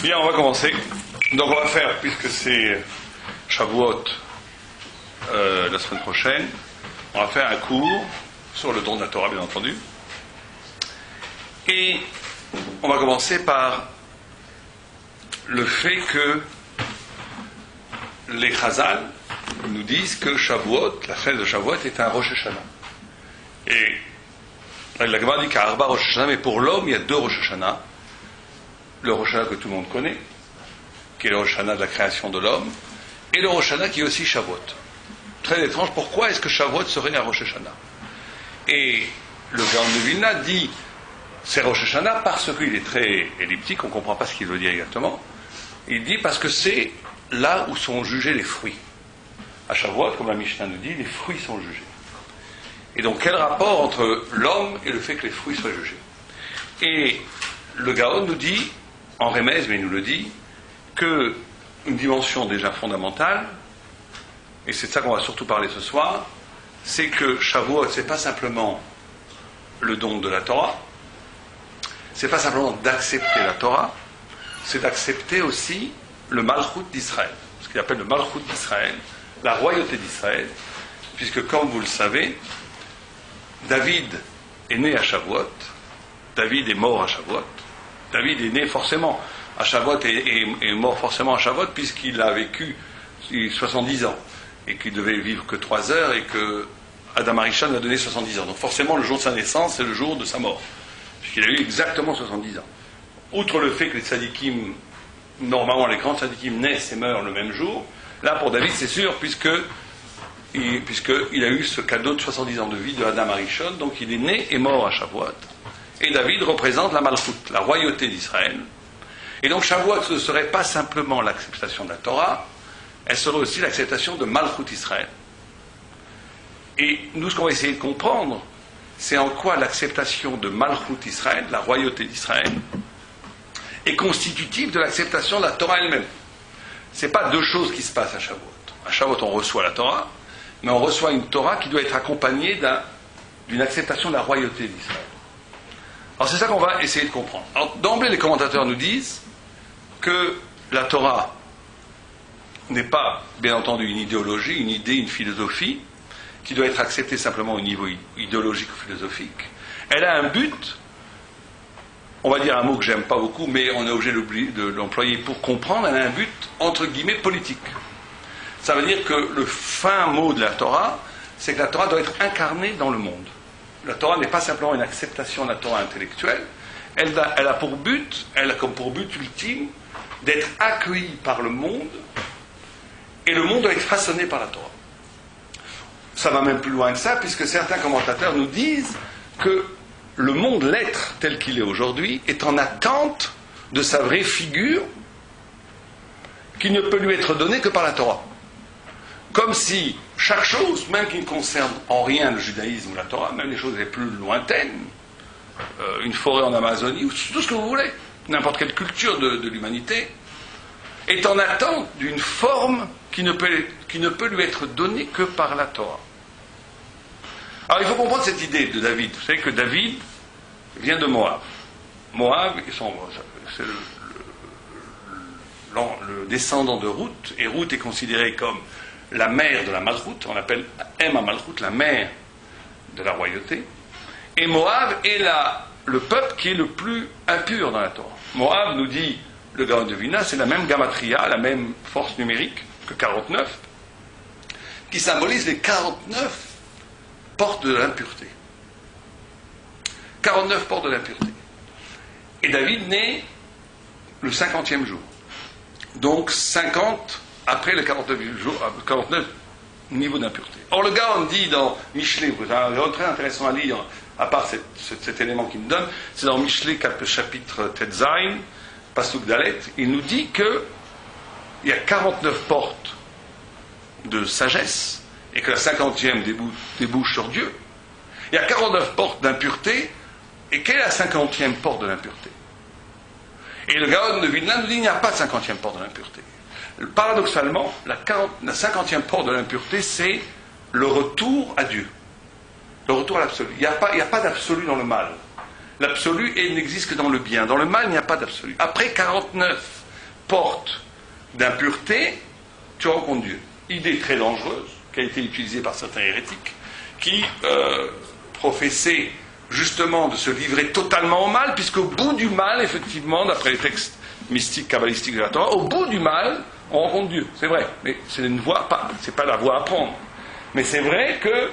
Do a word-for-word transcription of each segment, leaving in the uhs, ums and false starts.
Bien, on va commencer. Donc on va faire, puisque c'est Shavuot euh, la semaine prochaine, on va faire un cours sur le don de la Torah, bien entendu. Et on va commencer par le fait que les Chazal nous disent que Shavuot, la fête de Shavuot, est un Rosh Hashanah. Et la Gemara dit qu'il y a Arba Rosh Hashanah, mais pour l'homme, il y a deux Rosh Hashanah. Le Rosh Hashanah que tout le monde connaît, qui est le Rosh Hashanah de la création de l'homme, et le Rosh Hashanah qui est aussi Shavuot. Très étrange, pourquoi est-ce que Shavuot serait un Rosh Hashanah? Et le Gaon de Vilna dit c'est Rosh Hashanah parce qu'il est très elliptique, on ne comprend pas ce qu'il veut dire exactement. Il dit parce que c'est là où sont jugés les fruits. À Shavuot, comme la Mishnah nous dit, les fruits sont jugés. Et donc quel rapport entre l'homme et le fait que les fruits soient jugés? Et le Gaon nous dit, en Remez, mais il nous le dit, qu'une dimension déjà fondamentale, et c'est de ça qu'on va surtout parler ce soir, c'est que Shavuot, c'est pas simplement le don de la Torah, c'est pas simplement d'accepter la Torah, c'est d'accepter aussi le Malchut d'Israël, ce qu'il appelle le Malchut d'Israël, la royauté d'Israël, puisque comme vous le savez, David est né à Shavuot, David est mort à Shavuot, David est né forcément à Shavuot et est mort forcément à Shavuot puisqu'il a vécu soixante-dix ans et qu'il devait vivre que trois heures et que Adam Arishon lui a donné soixante-dix ans. Donc forcément le jour de sa naissance c'est le jour de sa mort puisqu'il a eu exactement soixante-dix ans. Outre le fait que les tzadikim, normalement les grands tzadikim naissent et meurent le même jour, là pour David c'est sûr puisque il, puisqu'il a eu ce cadeau de soixante-dix ans de vie de Adam Arishon, donc il est né et mort à Shavuot. Et David représente la Malchut, la royauté d'Israël. Et donc Shavuot, ce ne serait pas simplement l'acceptation de la Torah, elle serait aussi l'acceptation de Malchut Israël. Et nous, ce qu'on va essayer de comprendre, c'est en quoi l'acceptation de Malchut Israël, la royauté d'Israël, est constitutive de l'acceptation de la Torah elle-même. Ce n'est pas deux choses qui se passent à Shavuot. À Shavuot, on reçoit la Torah, mais on reçoit une Torah qui doit être accompagnée d'un, d'une acceptation de la royauté d'Israël. Alors c'est ça qu'on va essayer de comprendre. Alors, d'emblée, les commentateurs nous disent que la Torah n'est pas, bien entendu, une idéologie, une idée, une philosophie, qui doit être acceptée simplement au niveau idéologique ou philosophique. Elle a un but, on va dire un mot que j'aime pas beaucoup, mais on est obligé de l'employer pour comprendre, elle a un but, entre guillemets, politique. Ça veut dire que le fin mot de la Torah, c'est que la Torah doit être incarnée dans le monde. La Torah n'est pas simplement une acceptation de la Torah intellectuelle, elle a, elle a pour but, elle a comme pour but ultime d'être accueillie par le monde, et le monde doit être façonné par la Torah. Ça va même plus loin que ça, puisque certains commentateurs nous disent que le monde, l'être tel qu'il est aujourd'hui, est en attente de sa vraie figure, qui ne peut lui être donnée que par la Torah. Comme si chaque chose, même qui ne concerne en rien le judaïsme ou la Torah, même les choses les plus lointaines, euh, une forêt en Amazonie, ou tout ce que vous voulez, n'importe quelle culture de, de l'humanité, est en attente d'une forme qui ne, peut, qui ne peut lui être donnée que par la Torah. Alors il faut comprendre cette idée de David. Vous savez que David vient de Moab. Moab, c'est le, le, le descendant de Ruth, et Ruth est considérée comme la mère de la Malchut, on appelle Emma Malchut, la mère de la royauté. Et Moab est la, le peuple qui est le plus impur dans la Torah. Moab, nous dit le Gaon de Vilna, c'est la même gamatria, la même force numérique que quarante-neuf, qui symbolise les quarante-neuf portes de l'impureté. quarante-neuf portes de l'impureté. Et David naît le cinquantième jour. Donc cinquante après le quarante-neuvième jour, quarante-neuf niveau d'impureté. Or le Gaon dit dans Michelet, vous avez un très intéressant à lire, à part cet, cet, cet élément qu'il me donne, c'est dans Michelet, chapitre Tetzain, Pasuk Dalet, il nous dit que il y a quarante-neuf portes de sagesse, et que la cinquantième débouche, débouche sur Dieu. Il y a quarante-neuf portes d'impureté, et quelle est la cinquantième porte de l'impureté? Et le Gaon de Vilna nous dit qu'il n'y a pas de cinquantième porte de l'impureté. Paradoxalement, la, quarante, la cinquantième porte de l'impureté, c'est le retour à Dieu. Le retour à l'absolu. Il n'y a pas, il n'y a pas d'absolu dans le mal. L'absolu n'existe que dans le bien. Dans le mal, il n'y a pas d'absolu. Après quarante-neuf porte d'impureté, tu rencontres Dieu. Idée très dangereuse, qui a été utilisée par certains hérétiques, qui euh, professaient justement de se livrer totalement au mal, puisqu'au bout du mal, effectivement, d'après les textes mystiques, kabbalistiques de la Torah, au bout du mal, on rencontre Dieu. C'est vrai, mais c'est une voie pas, c'est pas la voie à prendre. Mais c'est vrai que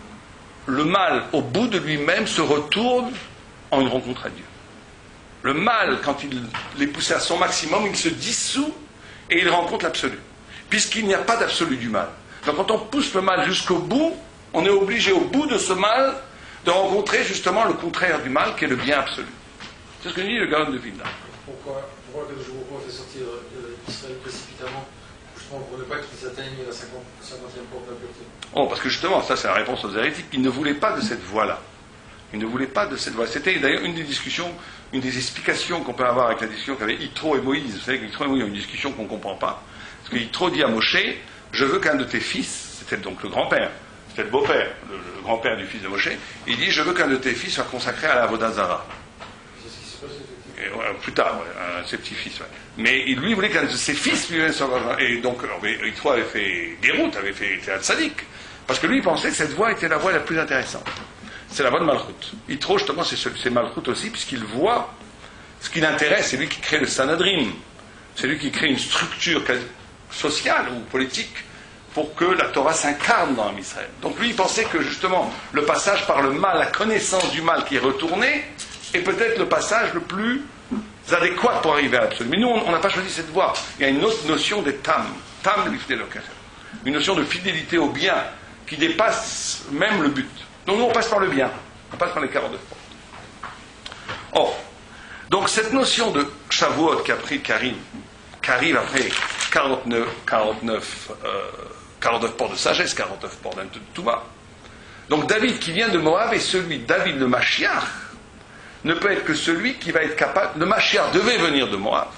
le mal, au bout de lui-même, se retourne en une rencontre à Dieu. Le mal, quand il est poussé à son maximum, il se dissout et il rencontre l'absolu, puisqu'il n'y a pas d'absolu du mal. Donc quand on pousse le mal jusqu'au bout, on est obligé au bout de ce mal de rencontrer justement le contraire du mal, qui est le bien absolu. C'est ce que dit le Gaon de Vilna. Pourquoi, pourquoi que je vous propose de sortir d'Israël précipitamment, justement pour ne pas qu'ils atteignent la cinquantième porte d'impureté? Oh, parce que justement, ça c'est la réponse aux hérétiques, ils ne voulaient pas de cette voie-là. Ils ne voulaient pas de cette voie. C'était d'ailleurs une des discussions, une des explications qu'on peut avoir avec la discussion qu'avaient Yitro et Moïse. Vous savez qu'Yitro et Moïse ont une discussion qu'on ne comprend pas. Parce que Yitro dit à Moshe, je veux qu'un de tes fils, c'était donc le grand-père, c'était le beau-père, le, le grand-père du fils de Moshe, il dit, je veux qu'un de tes fils soit consacré à la Avodah Zarah. C'est ce qui se passe effectivement. Et, ouais, plus tard, ouais, un, ses petits-fils. Ouais. Mais il, lui voulait qu'un de ses fils lui-même soit... Et donc, Yitro avait fait déroute, avait fait théâtre sadique. Parce que lui, il pensait que cette voie était la voie la plus intéressante. C'est la voie de Malchut. Yitro, justement, c'est, c'est Malchut aussi, puisqu'il voit ce qui l'intéresse. C'est lui qui crée le Sanhedrin. C'est lui qui crée une structure sociale ou politique pour que la Torah s'incarne dans Israël. Donc lui, il pensait que, justement, le passage par le mal, la connaissance du mal qui est retournée, est peut-être le passage le plus adéquat pour arriver à l'absolu. Mais nous, on n'a pas choisi cette voie. Il y a une autre notion des tam. Tam, une notion de fidélité au bien qui dépasse même le but. Donc nous, on passe par le bien. On passe par les quarante-neuf portes. Or, donc cette notion de Shavuot qui a pris Karim, qui arrive après quarante-neuf, quarante-neuf, euh, quarante-neuf portes de sagesse, quarante-neuf portes d'un Touma. Donc David qui vient de Moab est celui, David le Mashiach, ne peut être que celui qui va être capable. Le Mashiach devait venir de Moab.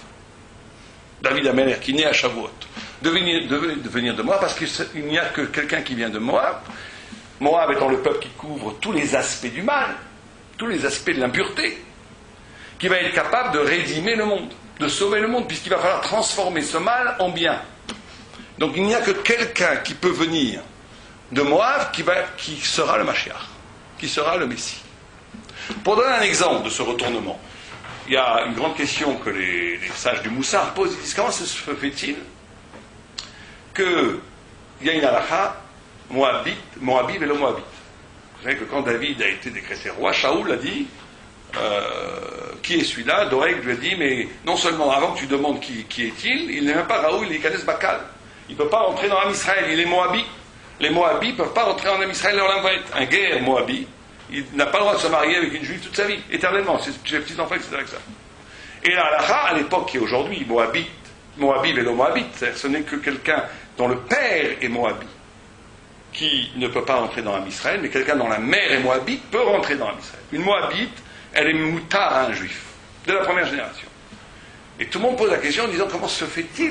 David Améler qui naît à Shavuot devait venir de Moab parce qu'il n'y a que quelqu'un qui vient de Moab. Moab étant le peuple qui couvre tous les aspects du mal, tous les aspects de l'impureté, qui va être capable de rédimer le monde, de sauver le monde, puisqu'il va falloir transformer ce mal en bien. Donc il n'y a que quelqu'un qui peut venir de Moab qui, va, qui sera le Mashiach, qui sera le Messie. Pour donner un exemple de ce retournement, il y a une grande question que les, les sages du Moussar posent. Ils disent comment se fait-il qu'il y a une halakha Moabite, Moabite et le Moabite. Vous savez que quand David a été décrété roi, Shaoul a dit euh, qui est celui-là? Doeg lui a dit mais non seulement avant que tu demandes qui, qui est-il, il n'est même pas Raoul, il est Kadesh Bakal. Il ne peut pas rentrer dans l'âme Israël, il est Moabite. Les Moabites ne peuvent pas rentrer en l'âme Israël, leur lame va être un guerre Moabite. Il n'a pas le droit de se marier avec une juive toute sa vie, éternellement. C'est ses petits-enfants, et cetera. Et la halakha, à l'époque qui est aujourd'hui, Moabite, Moabite et le Moabite, ce n'est que quelqu'un dont le père est Moabite, qui ne peut pas rentrer dans l'âme Israël, mais quelqu'un dont la mère est Moabite peut rentrer dans l'âme Israël. Une Moabite, elle est moutard à un juif, de la première génération. Et tout le monde pose la question en disant comment se fait-il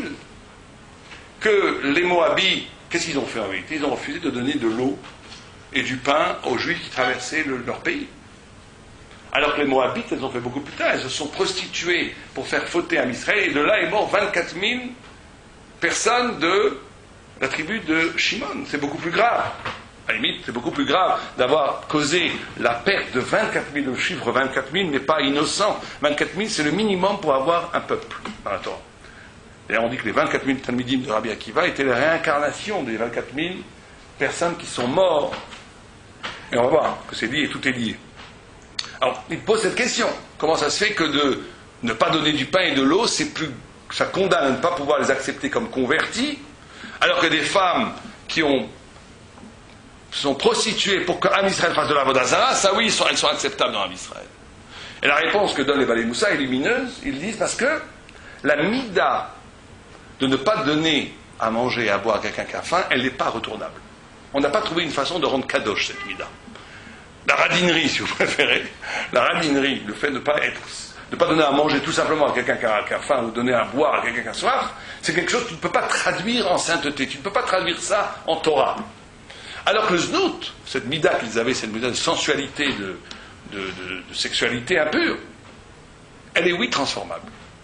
que les Moabites, qu'est-ce qu'ils ont fait en vérité? Ils ont refusé de donner de l'eau et du pain aux Juifs qui traversaient le, leur pays. Alors que les Moabites, elles ont fait beaucoup plus tard. Elles se sont prostituées pour faire fauter à Israël, et de là est mort vingt-quatre mille personnes de la tribu de Shimon. C'est beaucoup plus grave. À la limite, c'est beaucoup plus grave d'avoir causé la perte de vingt-quatre mille, le chiffre vingt-quatre mille, mais pas innocent. vingt-quatre mille, c'est le minimum pour avoir un peuple dans la Torah. D'ailleurs, on dit que les vingt-quatre mille Talmidim de Rabbi Akiva étaient la réincarnation des vingt-quatre mille personnes qui sont mortes. Et on va voir que c'est lié, tout est lié. Alors, il pose cette question. Comment ça se fait que de ne pas donner du pain et de l'eau, c'est plus, ça condamne à ne pas pouvoir les accepter comme convertis, alors que des femmes qui ont, sont prostituées pour qu'Am Israël fasse de la Avodah Zarah, ça oui, sont, elles sont acceptables dans Am Israël. Et la réponse que donnent les Balei Moussa est lumineuse. Ils disent parce que la mida de ne pas donner à manger et à boire à quelqu'un qui a faim, elle n'est pas retournable. On n'a pas trouvé une façon de rendre kadosh cette mida. La radinerie, si vous préférez, la radinerie, le fait de ne pas être, de ne pas donner à manger tout simplement à quelqu'un qui a, qui a faim ou donner à boire à quelqu'un qui a soif, c'est quelque chose que tu ne peux pas traduire en sainteté, tu ne peux pas traduire ça en Torah. Alors que le znout, cette mida qu'ils avaient, cette mida de sensualité, de, de, de, de sexualité impure, elle est oui transformable.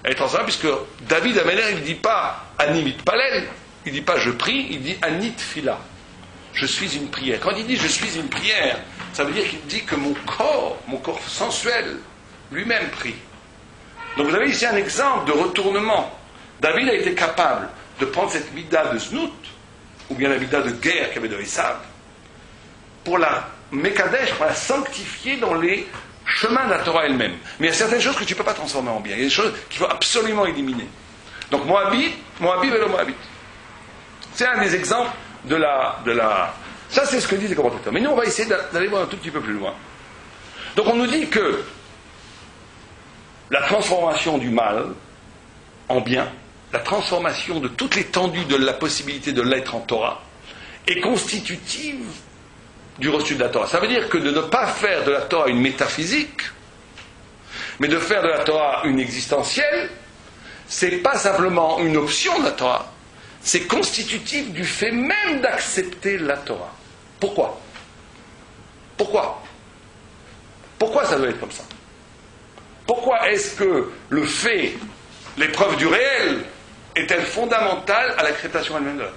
Elle est transformée puisque David Améler, il ne dit pas Ani mitpalel, il ne dit pas je prie, il dit Ani tfila. Je suis une prière. Quand il dit je suis une prière, ça veut dire qu'il dit que mon corps, mon corps sensuel, lui-même prie. Donc vous avez ici un exemple de retournement. David a été capable de prendre cette mida de Znout, ou bien la mida de guerre qu'avait de Esav, pour la Mekadesh, pour la sanctifier dans les chemins de la Torah elle-même. Mais il y a certaines choses que tu ne peux pas transformer en bien. Il y a des choses qu'il faut absolument éliminer. Donc Moabit, Moabit et le Moabit. C'est un des exemples de la... De la... Ça, c'est ce que disent les commentateurs. Mais nous, on va essayer d'aller voir un tout petit peu plus loin. Donc on nous dit que la transformation du mal en bien, la transformation de toute l'étendue de la possibilité de l'être en Torah, est constitutive du reçu de la Torah. Ça veut dire que de ne pas faire de la Torah une métaphysique, mais de faire de la Torah une existentielle, c'est pas simplement une option de la Torah, c'est constitutif du fait même d'accepter la Torah. Pourquoi ? Pourquoi ? Pourquoi ça doit être comme ça ? Pourquoi est-ce que le fait, l'épreuve du réel, est-elle fondamentale à l'acceptation elle-même de la Torah ?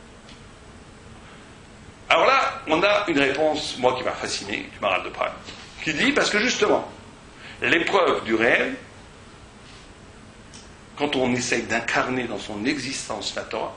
Alors là, on a une réponse, moi qui m'a fasciné, du Maharal de Prague, qui dit, parce que justement, l'épreuve du réel, quand on essaye d'incarner dans son existence la Torah,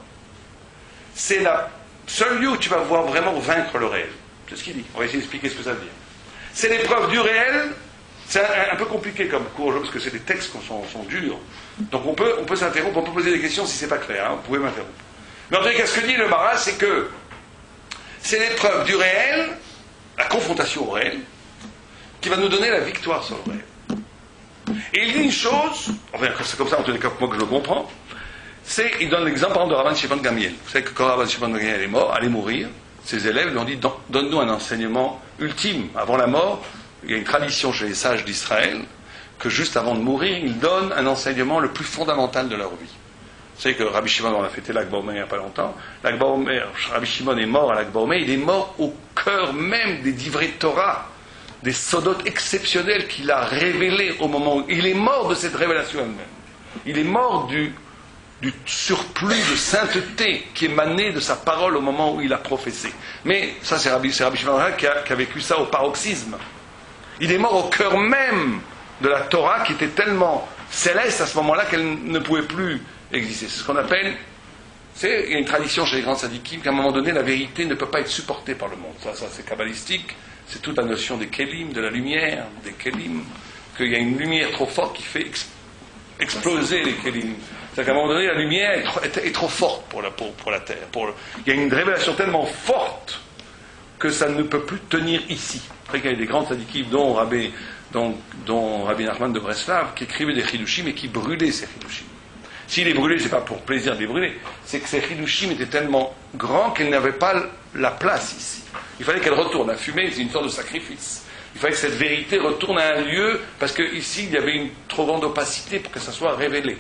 c'est le seul lieu où tu vas voir vraiment vaincre le réel. C'est ce qu'il dit. On va essayer d'expliquer ce que ça veut dire. C'est l'épreuve du réel, c'est un, un peu compliqué comme cours, parce que c'est des textes qui sont, sont durs. Donc on peut, on peut s'interrompre, on peut poser des questions si c'est pas clair, hein, vous pouvez m'interrompre. Mais en tout cas, ce que dit le Maharal, c'est que c'est l'épreuve du réel, la confrontation au réel, qui va nous donner la victoire sur le réel. Et il dit une chose, enfin c'est comme ça en tous les cas moi que je le comprends, c'est, il donne l'exemple par exemple de Rabban Shimon Gamiel. Vous savez que quand Rabban Shimon Gamiel est mort, allait mourir, ses élèves lui ont dit, donne-nous un enseignement ultime. Avant la mort, il y a une tradition chez les sages d'Israël, que juste avant de mourir, ils donnent un enseignement le plus fondamental de leur vie. Vous savez que Rabbi Shimon, on a fêté l'Akba Omer il n'y a pas longtemps. L'Akba Omer, Rabbi Shimon est mort à l'Akba Omer, il est mort au cœur même des divrei Torah, des sodotes exceptionnels qu'il a révélés au moment où... Il est mort de cette révélation elle-même. Il est mort du, du surplus de sainteté qui émanait de sa parole au moment où il a prophétisé. Mais ça, c'est Rabbi, c'est Rabbi Shimon qui a, qui a vécu ça au paroxysme. Il est mort au cœur même de la Torah qui était tellement céleste à ce moment-là qu'elle ne pouvait plus exister. C'est ce qu'on appelle, c'est, il y a une tradition chez les grands sadikim qu'à un moment donné la vérité ne peut pas être supportée par le monde. Ça, ça c'est kabbalistique, c'est toute la notion des kélim, de la lumière, des kélim, qu'il y a une lumière trop forte qui fait ex- exploser les kélim. C'est-à-dire qu'à un moment donné la lumière est trop, est, est trop forte pour la, pour, pour la terre. Pour le, il y a une révélation tellement forte que ça ne peut plus tenir ici. Après il y a des grands sadikim dont Rabbi, dont, dont Rabbi Nachman de Breslav qui écrivait des chidushim et qui brûlait ces chidushim. S'il est brûlé, c'est pas pour plaisir de les brûler, c'est que ces chidushim étaient tellement grands qu'elles n'avaient pas la place ici. Il fallait qu'elles retournent. La fumée, c'est une sorte de sacrifice. Il fallait que cette vérité retourne à un lieu, parce qu'ici, il y avait une trop grande opacité pour que ça soit révélé.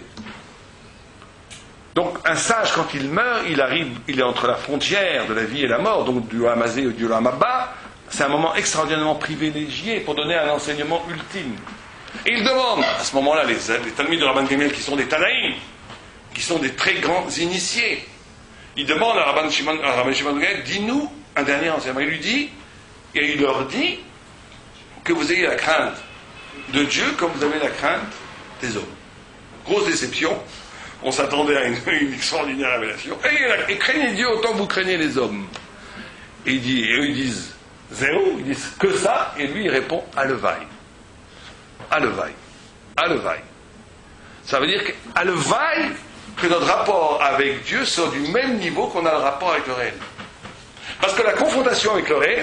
Donc, un sage, quand il meurt, il arrive, il est entre la frontière de la vie et la mort, donc du Hamazé ou du Hamabba. C'est un moment extraordinairement privilégié pour donner un enseignement ultime. Et il demande, à ce moment-là, les, les Talmides de Rabban Gamiel, qui sont des Tanaïm, qui sont des très grands initiés, il demande à Rabban Shimon, à Rabban Shimon Gamiel, dis-nous un dernier enseignement. Il lui dit, et il leur dit, que vous ayez la crainte de Dieu comme vous avez la crainte des hommes. Grosse déception, on s'attendait à une, une extraordinaire révélation. Et, et craignez Dieu autant que vous craignez les hommes. Et, il dit, et eux ils disent, zéro, ils disent que ça, et lui il répond, Alevaï. Alevaï. Alevaï. Ça veut dire que Alevaï, que notre rapport avec Dieu soit du même niveau qu'on a le rapport avec le réel. Parce que la confrontation avec le réel,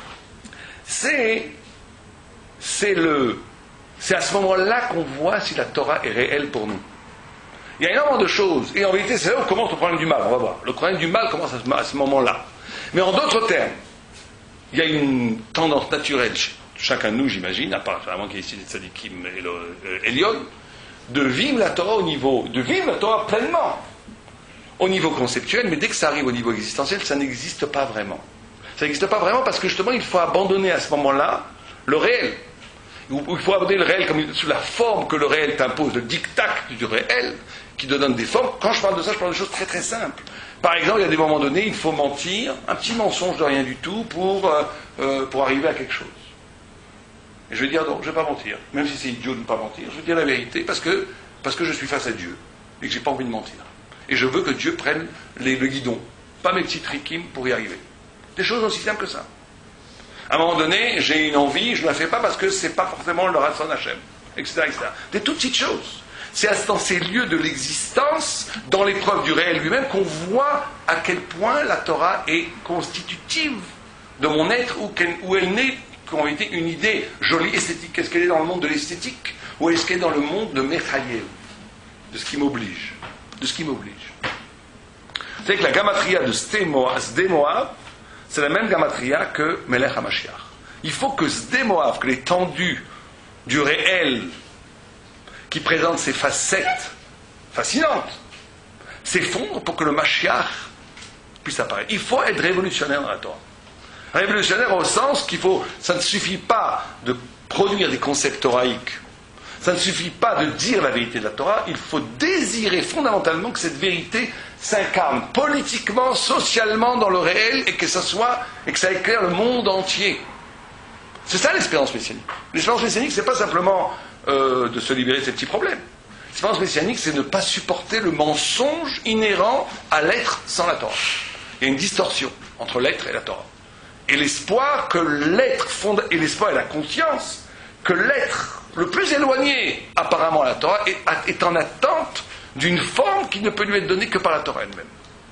c'est, c'est, le, c'est à ce moment-là qu'on voit si la Torah est réelle pour nous. Il y a énormément de choses, et en vérité, c'est là où commence le problème du mal, on va voir. Le problème du mal commence à ce, à ce moment-là. Mais en d'autres termes, il y a une tendance naturelle, chacun de nous, j'imagine, à part vraiment qu'il y ait ici les tzadikim et le Elion, de vivre la Torah au niveau, de vivre la Torah pleinement, au niveau conceptuel, mais dès que ça arrive au niveau existentiel, ça n'existe pas vraiment. Ça n'existe pas vraiment parce que justement, il faut abandonner à ce moment-là le réel. il faut aborder le réel comme sous la forme que le réel t'impose, le diktat du réel, qui te donne des formes. Quand je parle de ça, je parle de choses très très simples. Par exemple, il y a des moments donnés, il faut mentir, un petit mensonge de rien du tout pour, euh, euh, pour arriver à quelque chose. Et je vais dire non, je ne vais pas mentir. Même si c'est idiot de ne pas mentir, je vais dire la vérité parce que, parce que je suis face à Dieu et que je n'ai pas envie de mentir. Et je veux que Dieu prenne les, le guidon, pas mes petits trikim pour y arriver. Des choses aussi simples que ça. À un moment donné, j'ai une envie, je ne la fais pas parce que ce n'est pas forcément le Ratson Hashem, et cetera, et cetera. Des toutes petites choses. C'est dans ces lieux de l'existence, dans l'épreuve du réel lui-même, qu'on voit à quel point la Torah est constitutive de mon être, où, où elle n'est qu'en réalité une idée jolie, esthétique. Est-ce qu'elle est dans le monde de l'esthétique, ou est-ce qu'elle est dans le monde de Mechayev, de ce qui m'oblige, de ce qui m'oblige. Vous savez que la gamatria de Sde Moav, c'est la même gamatria que Melech HaMashiach. Il faut que Sde Moav, que l'étendue du réel, qui présente ces facettes fascinantes, s'effondre pour que le Mashiach puisse apparaître. Il faut être révolutionnaire dans la Torah. Révolutionnaire au sens qu'il faut, ça ne suffit pas de produire des concepts toraïques, ça ne suffit pas de dire la vérité de la Torah, il faut désirer fondamentalement que cette vérité s'incarne politiquement, socialement dans le réel et que ça soit, et que ça éclaire le monde entier. C'est ça l'espérance messianique. L'espérance messianique, c'est pas simplement euh, de se libérer de ces petits problèmes. L'espérance messianique, c'est de ne pas supporter le mensonge inhérent à l'être sans la Torah. Il y a une distorsion entre l'être et la Torah. Et l'espoir que l'être fonde, et l'espoir et la conscience que l'être le plus éloigné apparemment à la Torah est, est en attente d'une forme qui ne peut lui être donnée que par la Torah elle-même.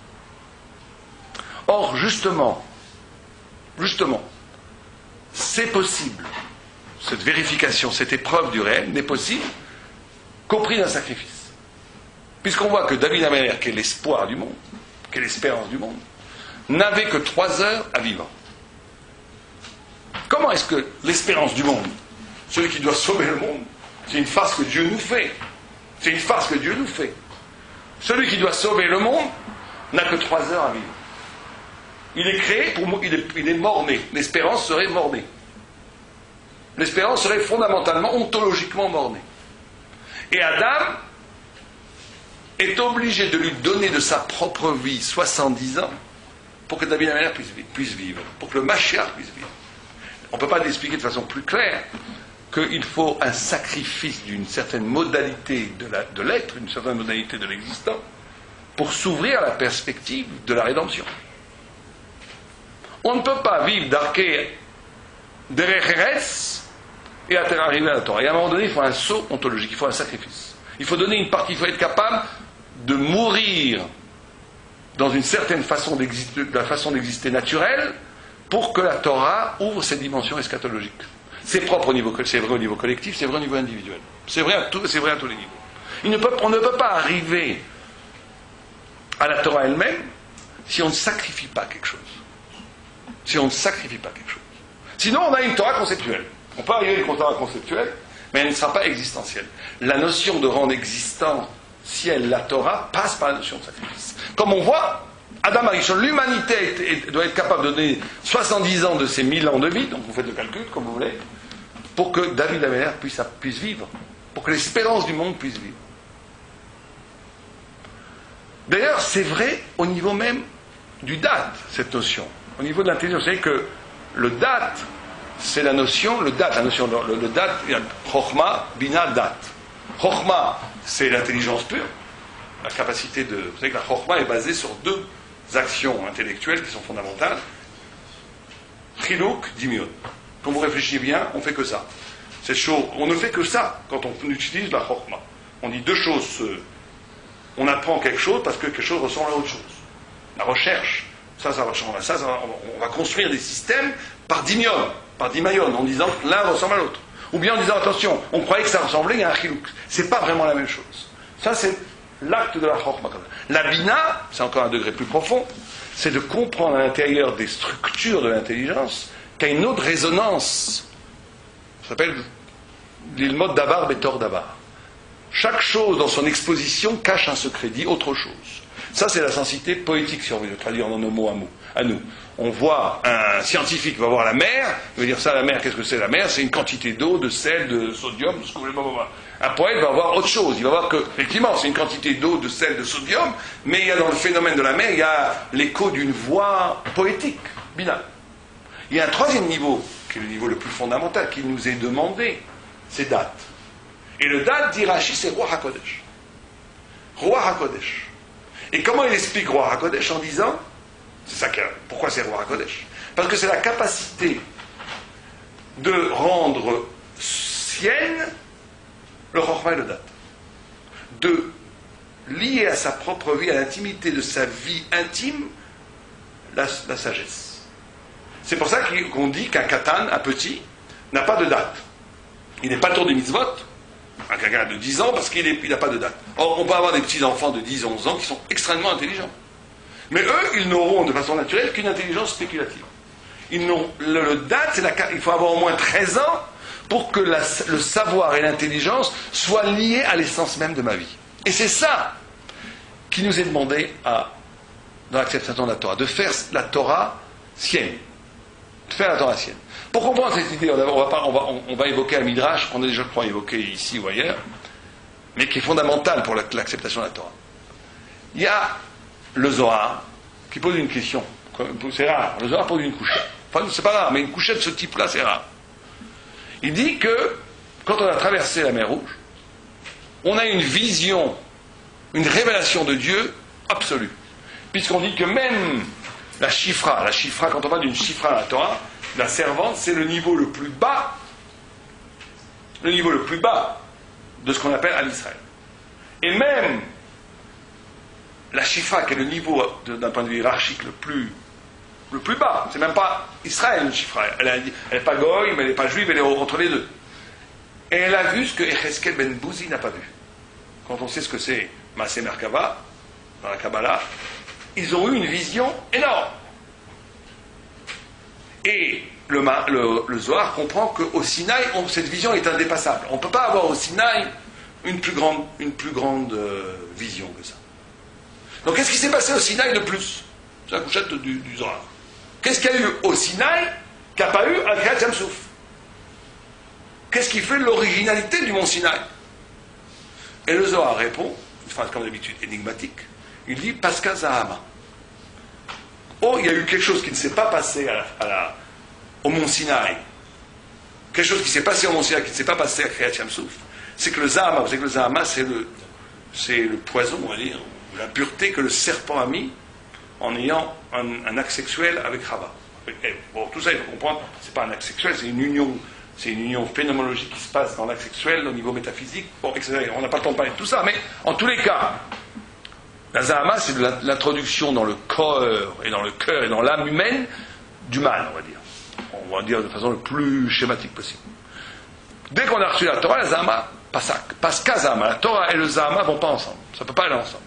Or, justement, justement, c'est possible. Cette vérification, cette épreuve du réel n'est possible qu'au prix d'un sacrifice. Puisqu'on voit que David Améler, qui est l'espoir du monde, qui est l'espérance du monde, n'avait que trois heures à vivre. Comment est-ce que l'espérance du monde, celui qui doit sauver le monde, c'est une farce que Dieu nous fait. C'est une farce que Dieu nous fait. Celui qui doit sauver le monde n'a que trois heures à vivre. Il est créé pour il est, il est mort-né. L'espérance serait mort-née. L'espérance serait fondamentalement, ontologiquement mort-née. Et Adam est obligé de lui donner de sa propre vie soixante-dix ans pour que David Améler puisse, puisse vivre, pour que le Mashiach puisse vivre. On ne peut pas l'expliquer de façon plus claire qu'il faut un sacrifice d'une certaine modalité de, la, de l'être, une certaine modalité de l'existant, pour s'ouvrir à la perspective de la rédemption. On ne peut pas vivre d'arché derech eretz et arriver à la Torah. Et à un moment donné, il faut un saut ontologique, il faut un sacrifice. Il faut donner une partie, il faut être capable de mourir dans une certaine façon d'exister, de la façon d'exister naturelle, pour que la Torah ouvre cette dimension eschatologique. C'est propre au niveau, c'est vrai au niveau collectif, c'est vrai au niveau individuel. C'est vrai à, tout, c'est vrai à tous les niveaux. Il ne peut, on ne peut pas arriver à la Torah elle-même si on ne sacrifie pas quelque chose. Si on ne sacrifie pas quelque chose. Sinon, on a une Torah conceptuelle. On peut arriver à une Torah conceptuelle, mais elle ne sera pas existentielle. La notion de rendre existentielle la Torah passe par la notion de sacrifice. Comme on voit, Adam Arishon, l'humanité doit être capable de donner soixante-dix ans de ses mille ans de vie, donc vous faites le calcul comme vous voulez, pour que David Améler puisse, puisse vivre, pour que l'espérance du monde puisse vivre. D'ailleurs, c'est vrai au niveau même du date, cette notion. Au niveau de l'intelligence, vous savez que le date, c'est la notion, le date, la notion, le, le date, il y a Chokhmah, Bina, date. Chokhmah, c'est l'intelligence pure, la capacité de... Vous savez que la Chokhmah est basée sur deux actions intellectuelles qui sont fondamentales. Chiluk, Dimion. Quand vous réfléchissez bien, on fait que ça. Cette chose, on ne fait que ça quand on utilise la Chokhmah. On dit deux choses. On apprend quelque chose parce que quelque chose ressemble à autre chose. La recherche, ça, ça ressemble à ça, ça on va construire des systèmes par dimion, par dimayon, en disant que l'un ressemble à l'autre. Ou bien en disant, attention, on croyait que ça ressemblait, il y a un chiluk. C'est pas vraiment la même chose. Ça, c'est l'acte de la Chokhmah. La Bina, c'est encore un degré plus profond, c'est de comprendre à l'intérieur des structures de l'intelligence qu'il y a une autre résonance. Ça s'appelle l'ilmod davar betor davar. Chaque chose dans son exposition cache un secret, dit autre chose. Ça, c'est la sensité poétique, si on veut le traduire dans nos mots à nous. À nous. On voit un scientifique va voir la mer, il va dire ça, la mer, qu'est-ce que c'est la mer? C'est une quantité d'eau, de sel, de sodium, de ce que vous voulez voir. Un poète va voir autre chose, il va voir que, effectivement, c'est une quantité d'eau, de sel, de sodium, mais il y a dans le phénomène de la mer, il y a l'écho d'une voix poétique, binale. Il y a un troisième niveau, qui est le niveau le plus fondamental, qui nous est demandé, c'est date. Et le date, dit Rashi, c'est Roi HaKodesh. Roi HaKodesh. Et comment il explique Roi HaKodesh en disant, c'est ça que, pourquoi c'est Roi HaKodesh? Parce que c'est la capacité de rendre sienne le Chokhmah et le date. De lier à sa propre vie, à l'intimité de sa vie intime, la, la sagesse. C'est pour ça qu'on dit qu'un katan, un petit, n'a pas de date. Il n'est pas le tour des mitzvot, un quelqu'un de dix ans, parce qu'il n'a pas de date. Or, on peut avoir des petits-enfants de dix, onze ans qui sont extrêmement intelligents. Mais eux, ils n'auront de façon naturelle qu'une intelligence spéculative. Ils n'ont, le, le date, c'est la, il faut avoir au moins treize ans pour que la, le savoir et l'intelligence soient liés à l'essence même de ma vie. Et c'est ça qui nous est demandé à, dans l'acceptation de la Torah, de faire la Torah sienne. De faire la Torah sienne. Pour comprendre cette idée, on va, pas, on va, on va évoquer un midrash qu'on a déjà, je crois, évoqué ici ou ailleurs, mais qui est fondamental pour l'acceptation de la Torah. Il y a le Zohar qui pose une question. C'est rare. Le Zohar pose une couchette. Enfin, c'est pas rare, mais une couchette de ce type-là, c'est rare. Il dit que, quand on a traversé la mer Rouge, on a une vision, une révélation de Dieu absolue. Puisqu'on dit que même la chifra, la chifra, quand on parle d'une chifra à la Torah, la servante, c'est le niveau le plus bas, le niveau le plus bas de ce qu'on appelle à l'Israël. Et même la chifra, qui est le niveau d'un point de vue hiérarchique le plus, le plus bas, c'est même pas Israël une chifra, elle n'est pas goy, mais elle n'est pas juive, elle est entre les deux. Et elle a vu ce que Echeskel ben Bouzi n'a pas vu. Quand on sait ce que c'est Maaseh Merkava, dans la Kabbalah, ils ont eu une vision énorme. Et le, le, le Zohar comprend qu'au Sinaï, on, cette vision est indépassable. On ne peut pas avoir au Sinaï une plus grande, une plus grande euh, vision que ça. Donc qu'est-ce qui s'est passé au Sinaï de plus? C'est la couchette du, du Zohar. Qu'est-ce qu'il y a eu au Sinaï qu'il n'y a pas eu à Kriyat Yam-Souf? Qu'est-ce qui fait l'originalité du mont Sinaï? Et le Zohar répond, une phrase comme d'habitude énigmatique, il dit Pascha Zahama. Oh, il y a eu quelque chose qui ne s'est pas passé à la, à la, au mont Sinaï. Quelque chose qui s'est passé au mont Sinaï, qui ne s'est pas passé à Kriyat Yam-Souf. C'est que le Zahama, vous savez que le Zahama, c'est le, c'est le poison, on va dire, la pureté que le serpent a mis en ayant un, un acte sexuel avec Chava. Et, bon, tout ça, il faut comprendre, c'est pas un acte sexuel, c'est une union, c'est une union phénoménologique qui se passe dans l'acte sexuel, au niveau métaphysique, bon, et cetera. On n'a pas le temps de parler de tout ça, mais en tous les cas, la Zahama, c'est de l'introduction dans le corps et dans le cœur et dans l'âme humaine du mal, on va dire. On va dire de façon le plus schématique possible. Dès qu'on a reçu la Torah, la Zahama, Pascha Zahama, la Torah et le Zahama vont pas ensemble. Ça ne peut pas aller ensemble.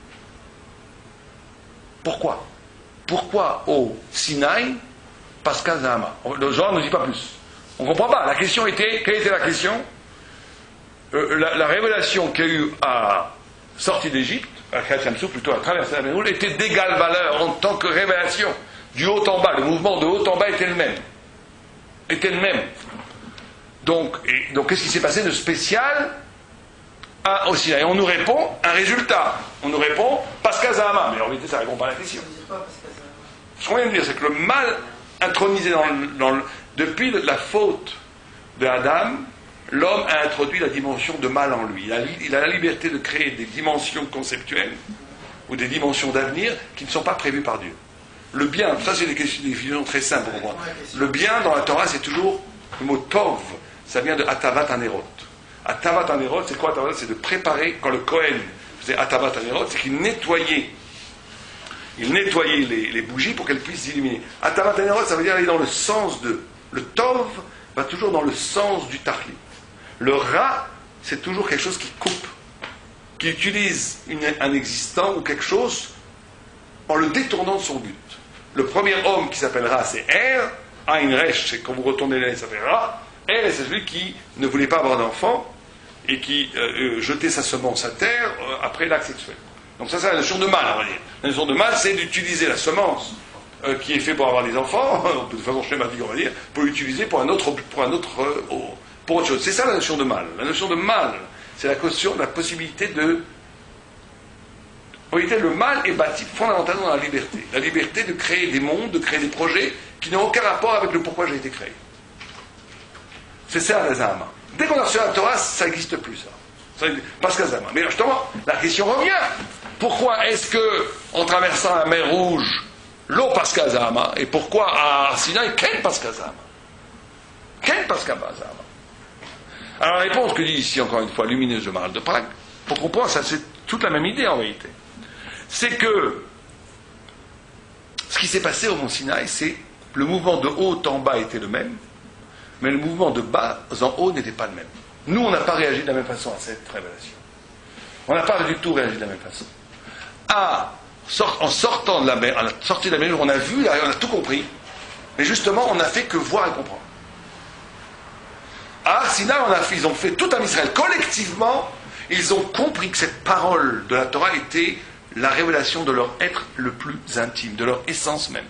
Pourquoi? Pourquoi au Sinaï, Pascha Zahama? Le Zohar ne dit pas plus. On ne comprend pas. La question était, quelle était la question? euh, la, la révélation qu'il y a eu à sortie d'Égypte, à Kriyat Yam-Souf, plutôt à traverser la mer Rouge, était d'égale valeur en tant que révélation. Du haut en bas, le mouvement de haut en bas était le même. Était le même. Donc, et, donc qu'est-ce qui s'est passé de spécial à, au Sinaï? On nous répond un résultat. On nous répond Pascha Zahama. Mais en réalité, ça ne répond pas à la question. Ce qu'on vient de dire, c'est que le mal intronisé dans le, dans le, depuis la faute de Adam, l'homme a introduit la dimension de mal en lui. Il a, il a la liberté de créer des dimensions conceptuelles ou des dimensions d'avenir qui ne sont pas prévues par Dieu. Le bien, ça c'est des définitions très simples pour moi. Le bien dans la Torah, c'est toujours le mot tov. Ça vient de Atavat Anerot. Atavat Anerot, c'est quoi Atavat? C'est de préparer, quand le Kohen faisait Atavat Anerot, c'est qu'il nettoyait, il nettoyait les, les bougies pour qu'elles puissent s'illuminer. Atavat Anerot, ça veut dire aller dans le sens de. Le tov va toujours dans le sens du tahli. Le ra, c'est toujours quelque chose qui coupe, qui utilise une, un existant ou quelque chose en le détournant de son but. Le premier homme qui s'appelle Ra, c'est Er. Ain Resh, c'est quand vous retournez là, ça fait Ra. Er, c'est celui qui ne voulait pas avoir d'enfant et qui euh, euh, jetait sa semence à terre euh, après l'acte sexuel. Donc ça, c'est la notion de mal, on va dire. La notion de mal, c'est d'utiliser la semence euh, qui est faite pour avoir des enfants, de façon schématique, on va dire, pour l'utiliser pour un autre, pour un autre, euh, pour autre chose. C'est ça la notion de mal. La notion de mal, c'est la notion de la possibilité de... En réalité, le mal est bâti fondamentalement dans la liberté. La liberté de créer des mondes, de créer des projets qui n'ont aucun rapport avec le pourquoi j'ai été créé. C'est ça, la Zahama. Dès qu'on a reçu la Torah, ça n'existe plus, ça. ça parce que Zahama. Mais justement, la question revient. Pourquoi est-ce que, en traversant la mer Rouge, l'eau passe qu'à Zahama, et pourquoi à Sinaï, Ken passe qu'à Zahama? Ken passe qu'à Zahama. Alors la réponse que dit ici, encore une fois, lumineuse de Maharal de Prague, pour comprendre, ça c'est toute la même idée en réalité. C'est que ce qui s'est passé au Mont Sinaï, c'est le mouvement de haut en bas était le même, mais le mouvement de bas en haut n'était pas le même. Nous, on n'a pas réagi de la même façon à cette révélation. On n'a pas du tout réagi de la même façon. À, sort, en sortant de la mer, à la sortie de la mer, on a vu, on a tout compris, mais justement, on n'a fait que voir et comprendre. À Sinaï, on a fait, ils ont fait tout un Israël collectivement, ils ont compris que cette parole de la Torah était la révélation de leur être le plus intime, de leur essence même.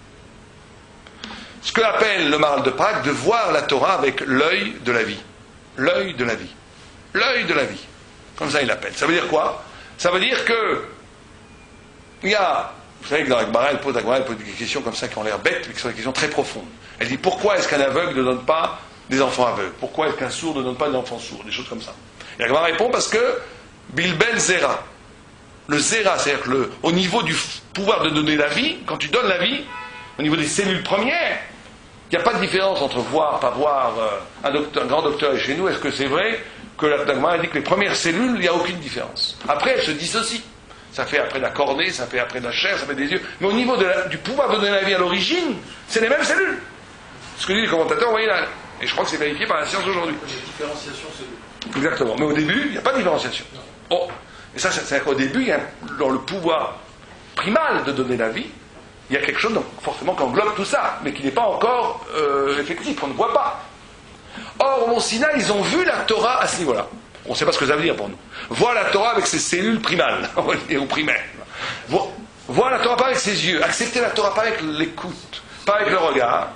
Ce que appelle le Maharal de Prague de voir la Torah avec l'œil de la vie. L'œil de la vie. L'œil de la vie. Comme ça il l'appelle. Ça veut dire quoi? Ça veut dire que il y a, vous savez que dans la Gemara, elle pose, la Gemara, elle pose des questions comme ça qui ont l'air bêtes, mais qui sont des questions très profondes. Elle dit pourquoi est-ce qu'un aveugle ne donne pas des enfants aveugles? Pourquoi est-ce qu'un sourd ne donne pas des enfants sourds? Des choses comme ça. Et la Gemara répond parce que Bilbel Zera. Le Zera, c'est-à-dire que le, au niveau du pouvoir de donner la vie, quand tu donnes la vie, au niveau des cellules premières, il n'y a pas de différence entre voir, pas voir. Euh, un, docteur, un grand docteur est chez nous, est-ce que c'est vrai que la Gemara dit que les premières cellules, il n'y a aucune différence. Après, elles se dissocient. Ça fait après la cornée, ça fait après la chair, ça fait des yeux. Mais au niveau de la, du pouvoir de donner la vie à l'origine, c'est les mêmes cellules. Ce que disent les commentateurs, vous voyez là. Et je crois que c'est vérifié par la science aujourd'hui. Il y a différenciation cellulaire. Exactement. Mais au début, il n'y a pas de différenciation. Oh. Et ça, c'est-à-dire qu'au début, il y a dans le pouvoir primal de donner la vie, il y a quelque chose donc, forcément qui englobe tout ça, mais qui n'est pas encore euh, effectif, on ne voit pas. Or, au Mont Sinaï, ils ont vu la Torah à ce niveau-là. On ne sait pas ce que ça veut dire pour nous. Voir la Torah avec ses cellules primales, ou primaires. Voir, voir la Torah pas avec ses yeux, accepter la Torah pas avec l'écoute, pas avec le regard.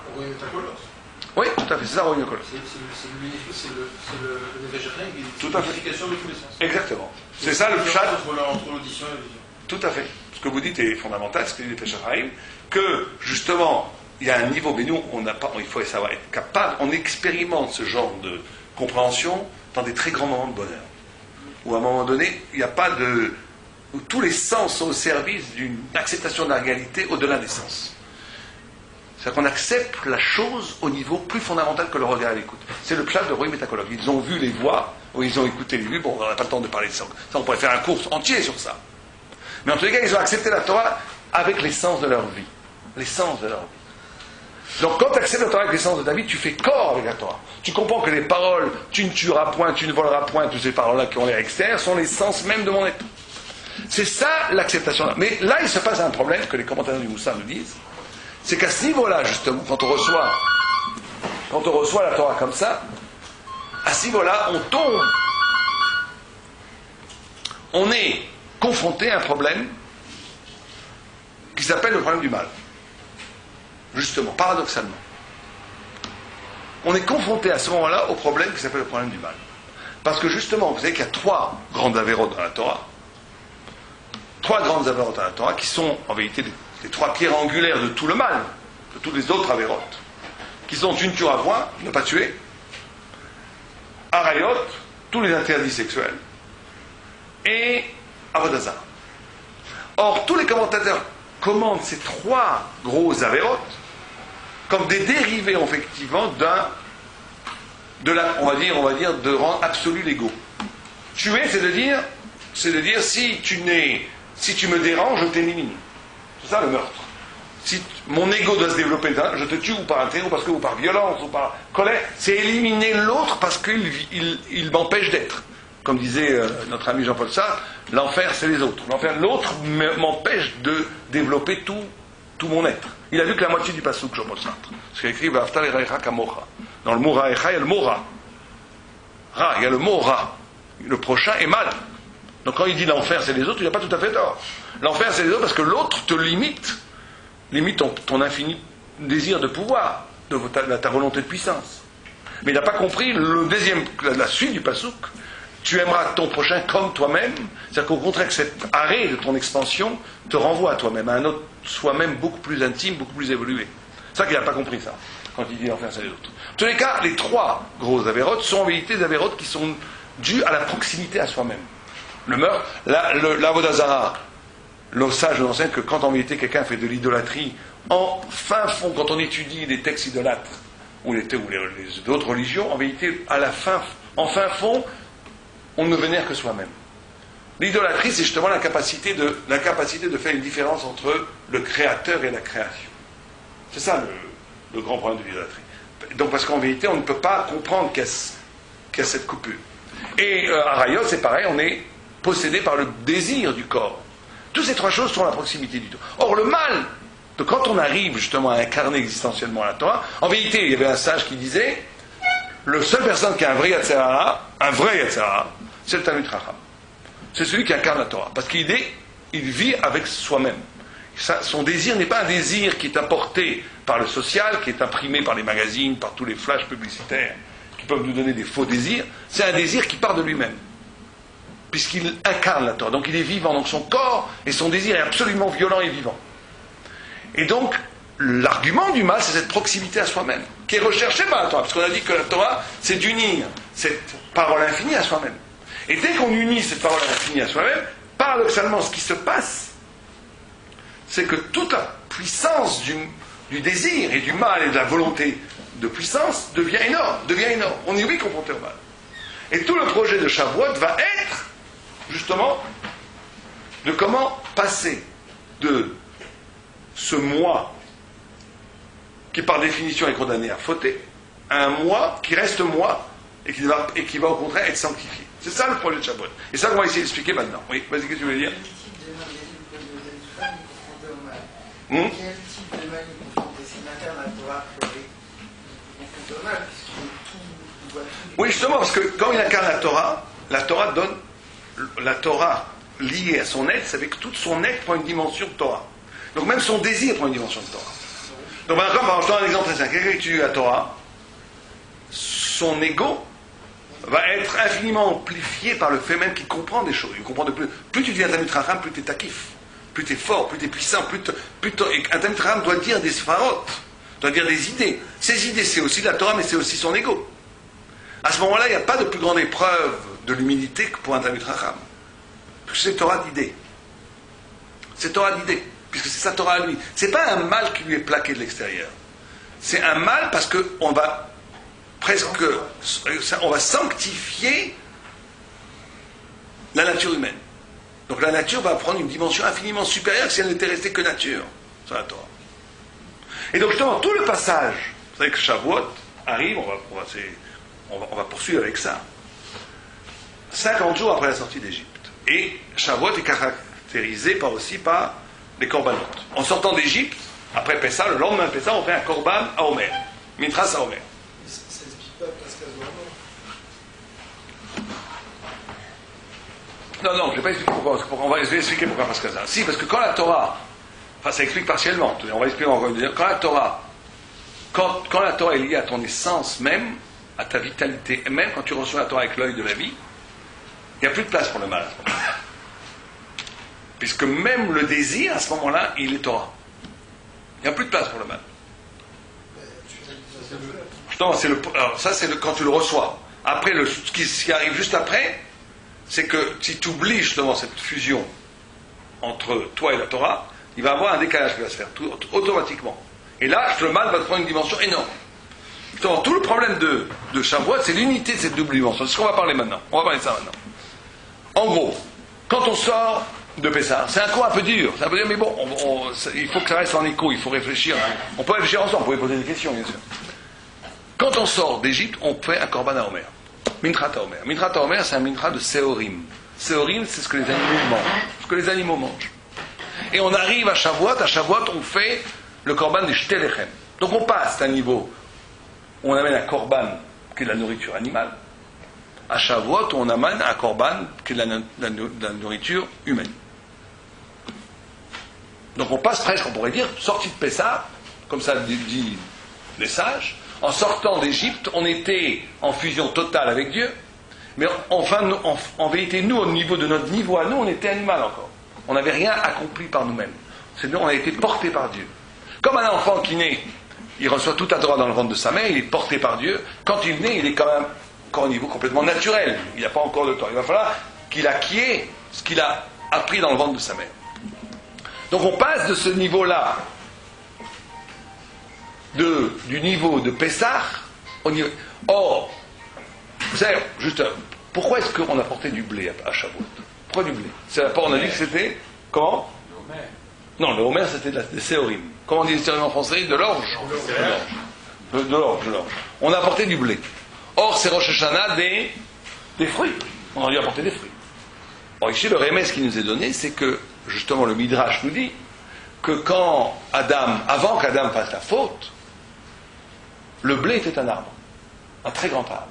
Oui, tout à fait, c'est ça, Roy C'est, c'est, c'est le c'est le, le végétarien qui est une modification de tous les sens. Exactement. C'est, c'est ça le chat. Entre l'audition et la vision. Tout à fait. Ce que vous dites est fondamental, ce que dit les Peshachaim, que justement, il y a un niveau, mais nous, on n'a pas, il faut savoir être capable, on expérimente ce genre de compréhension dans des très grands moments de bonheur. Où à un moment donné, il n'y a pas de. Où tous les sens sont au service d'une acceptation de la réalité au-delà des sens. C'est-à-dire qu'on accepte la chose au niveau plus fondamental que le regard et l'écoute. C'est le pshat de Roy Métacologue. Ils ont vu les voix, ou ils ont écouté les vues. Bon, on n'a pas le temps de parler de ça. Ça, on pourrait faire un cours entier sur ça. Mais en tous les cas, ils ont accepté la Torah avec l'essence de leur vie. L'essence de leur vie. Donc, quand tu acceptes la Torah avec l'essence de ta vie, tu fais corps avec la Torah. Tu comprends que les paroles « tu ne tueras point, tu ne voleras point », toutes ces paroles-là qui ont l'air externes, sont l'essence même de mon être. C'est ça l'acceptation. Mais là, il se passe un problème que les commentateurs du Moussa nous disent. C'est qu'à ce niveau-là, justement, quand on reçoit, quand on reçoit la Torah comme ça, à ce niveau-là, on tombe, on est confronté à un problème qui s'appelle le problème du mal. Justement, paradoxalement. On est confronté à ce moment-là au problème qui s'appelle le problème du mal. Parce que justement, vous savez qu'il y a trois grandes avérotes dans la Torah, trois grandes avérotes dans la Torah qui sont en vérité des les trois pierres angulaires de tout le mal, de toutes les autres avérotes, qui sont tu ne tueras point, ne pas tuer, arayot, tous les interdits sexuels, et avodazar. Or, tous les commentateurs commentent ces trois grosses avérotes comme des dérivés, effectivement, d'un, de la, on va dire, on va dire, de rang absolu l'ego. Tuer, c'est de dire, c'est de dire, si tu n'es, si tu me déranges, je t'élimine. C'est ça le meurtre. Si t- mon ego doit se développer, je te tue ou par intérêt, ou parce que, ou par violence, ou par colère, c'est éliminer l'autre parce qu'il il, il m'empêche d'être. Comme disait euh, notre ami Jean-Paul Sartre, l'enfer c'est les autres. L'enfer, l'autre m'empêche de développer tout, tout mon être. Il a vu que la moitié du passouk, Jean-Paul Sartre. Ce qu'il écrit, V'aftal erecha kamocha. Dans le mot Raecha, il y a le mot Ra. Ra, il y a le mot Ra. Le prochain est mal. Donc quand il dit l'enfer c'est les autres, il n'a pas tout à fait tort. L'enfer c'est les autres parce que l'autre te limite, limite ton, ton infini désir de pouvoir, de ta, ta volonté de puissance. Mais il n'a pas compris le deuxième, la, la suite du passouk. Tu aimeras ton prochain comme toi-même. C'est-à-dire qu'au contraire que cet arrêt de ton expansion te renvoie à toi-même, à un autre soi-même beaucoup plus intime, beaucoup plus évolué. C'est ça qu'il n'a pas compris ça, quand il dit l'enfer c'est les autres. En tous les cas, les trois grosses avérotes sont en vérité des avérotes qui sont dues à la proximité à soi-même. Le meurtre, la, le, l'Avodazara, le sage nous enseigne que quand en vérité quelqu'un fait de l'idolâtrie, en fin fond, quand on étudie les textes idolâtres, ou les, ou les, les d'autres religions, en vérité, à la fin, en fin fond, on ne vénère que soi-même. L'idolâtrie, c'est justement la capacité de, la capacité de faire une différence entre le créateur et la création. C'est ça le, le grand problème de l'idolâtrie. Donc parce qu'en vérité, on ne peut pas comprendre qu'il y a, qu'il y a cette coupure. Et euh, à Rayot, c'est pareil, on est possédé par le désir du corps. Toutes ces trois choses sont à la proximité du tout. Or, le mal, de quand on arrive justement à incarner existentiellement la Torah, en vérité, il y avait un sage qui disait, le seule personne qui a un vrai Yetzer Hara, un vrai Yetzer Hara, c'est le Talmid Chacham. C'est celui qui incarne la Torah. Parce qu'il est, il vit avec soi-même. Ça, son désir n'est pas un désir qui est apporté par le social, qui est imprimé par les magazines, par tous les flashs publicitaires, qui peuvent nous donner des faux désirs. C'est un désir qui part de lui-même. Puisqu'il incarne la Torah. Donc il est vivant. Donc son corps et son désir est absolument violent et vivant. Et donc, l'argument du mal, c'est cette proximité à soi-même, qui est recherchée par la Torah. Parce qu'on a dit que la Torah, c'est d'unir cette parole infinie à soi-même. Et dès qu'on unit cette parole infinie à soi-même, paradoxalement, ce qui se passe, c'est que toute la puissance du, du désir et du mal et de la volonté de puissance devient énorme, devient énorme. On est oui confronté au mal. Et tout le projet de Shavuot va être, justement, de comment passer de ce moi qui par définition est condamné à fauter, à un moi qui reste moi et qui va, et qui va au contraire être sanctifié. C'est ça le projet de Shavuot. Et ça, on va essayer d'expliquer maintenant. Oui, vas-y, qu'est-ce que tu veux dire? Quel type de mal il est confronté au mal? Quel type de mal il est confronté? C'est l'incarne la Torah qui est confronté au mal, puisqu'il tout, voit tout. Oui, justement, parce que quand il incarne la Torah, la Torah donne, la Torah liée à son être, c'est avec toute son être prend une dimension de Torah. Donc même son désir prend une dimension de Torah. Donc par exemple, je donne un exemple très simple. Quelqu'un qui étudie la Torah, son ego va être infiniment amplifié par le fait même qu'il comprend des choses. Il comprend de plus. Plus tu deviens un Talmid Chacham, plus tu es takif, plus tu es fort, plus tu es puissant, plus, plus un Talmid Chacham doit dire des sfarot, doit dire des idées. Ces idées, c'est aussi la Torah, mais c'est aussi son ego. À ce moment-là, il n'y a pas de plus grande épreuve de l'humilité que pour un Talmid Chacham. Parce que c'est Torah d'idées. C'est Torah d'idées. Puisque c'est sa Torah à lui. C'est pas un mal qui lui est plaqué de l'extérieur. C'est un mal parce qu'on va presque, on va sanctifier la nature humaine. Donc la nature va prendre une dimension infiniment supérieure que si elle n'était restée que nature sur la Torah. Et donc justement, tout le passage, vous savez que Shavuot arrive, on va, on va, on va, on va poursuivre avec ça, cinquante jours après la sortie d'Égypte. Et Shavuot est caractérisé par aussi par les corbanotes. En sortant d'Égypte, après Pessah, le lendemain de Pessah, on fait un korban à Omer. Mintras à Omer. Ça n'explique pas Pascal Non, non, je ne vais pas expliquer pourquoi. On va expliquer pourquoi Pascal. Si, parce que quand la Torah, enfin ça explique partiellement, on va expliquer encore une fois, quand la Torah, quand, quand la Torah est liée à ton essence même, à ta vitalité, même quand tu reçois la Torah avec l'œil de la vie, il n'y a plus de place pour le mal à ce moment-là. Puisque même le désir, à ce moment-là, il est Torah. Il n'y a plus de place pour le mal. Non, c'est le, alors ça, c'est le, quand tu le reçois. Après, le, ce, qui, ce qui arrive juste après, c'est que si tu oublies justement cette fusion entre toi et la Torah, il va y avoir un décalage qui va se faire tout, automatiquement. Et là, le mal va prendre une dimension énorme. Justement, tout le problème de, de Shavuot, c'est l'unité de cette double dimension. C'est ce qu'on va parler maintenant. On va parler de ça maintenant. En gros, quand on sort de Pessah, c'est un coup un peu dur, c'est un peu dur, mais bon, on, on, il faut que ça reste en écho, il faut réfléchir. On peut réfléchir ensemble, on peut poser des questions, bien sûr. Quand on sort d'Égypte, on fait un korban à Omer. Mintrat à Omer. Mintrat à Omer, c'est un mintrat de Seorim. Seorim, c'est ce que les animaux mangent. Ce que les animaux mangent. Et on arrive à Shavuot, à Shavuot, on fait le korban des Shtelechem. Donc on passe d'un niveau où on amène un korban, qui est de la nourriture animale, à Shavuot où on amène un korban qui est de la, la, la nourriture humaine. Donc on passe presque, on pourrait dire, sorti de Pessah, comme ça dit les sages, en sortant d'Égypte, on était en fusion totale avec Dieu, mais enfin, en, en vérité, nous, au niveau de notre niveau à nous, on était animal encore. On n'avait rien accompli par nous-mêmes. C'est-à-dire, on a été porté par Dieu. Comme un enfant qui naît, il reçoit toute la Torah dans le ventre de sa mère, il est porté par Dieu. Quand il naît, il est quand même encore au niveau complètement naturel. Il n'y a pas encore de Torah. Il va falloir qu'il acquiert ce qu'il a appris dans le ventre de sa mère. Donc on passe de ce niveau-là, de, du niveau de Pessah, au niveau... Or, vous savez, juste, pourquoi est-ce qu'on apportait du blé à, à Shavuot? Pourquoi du blé? C'est on a dit que c'était, comment? Le Homer. Non, le Homer c'était de la, des séorim. Comment on dit les séorim en français? De l'orge. De, de l'orge, de l'orge. On a apporté du blé. Or, c'est Rosh Hashanah des, des fruits. On a dû apporter des fruits. Or, ici, le remède qui nous est donné, c'est que, justement, le Midrash nous dit que quand Adam, avant qu'Adam fasse la faute, le blé était un arbre, un très grand arbre.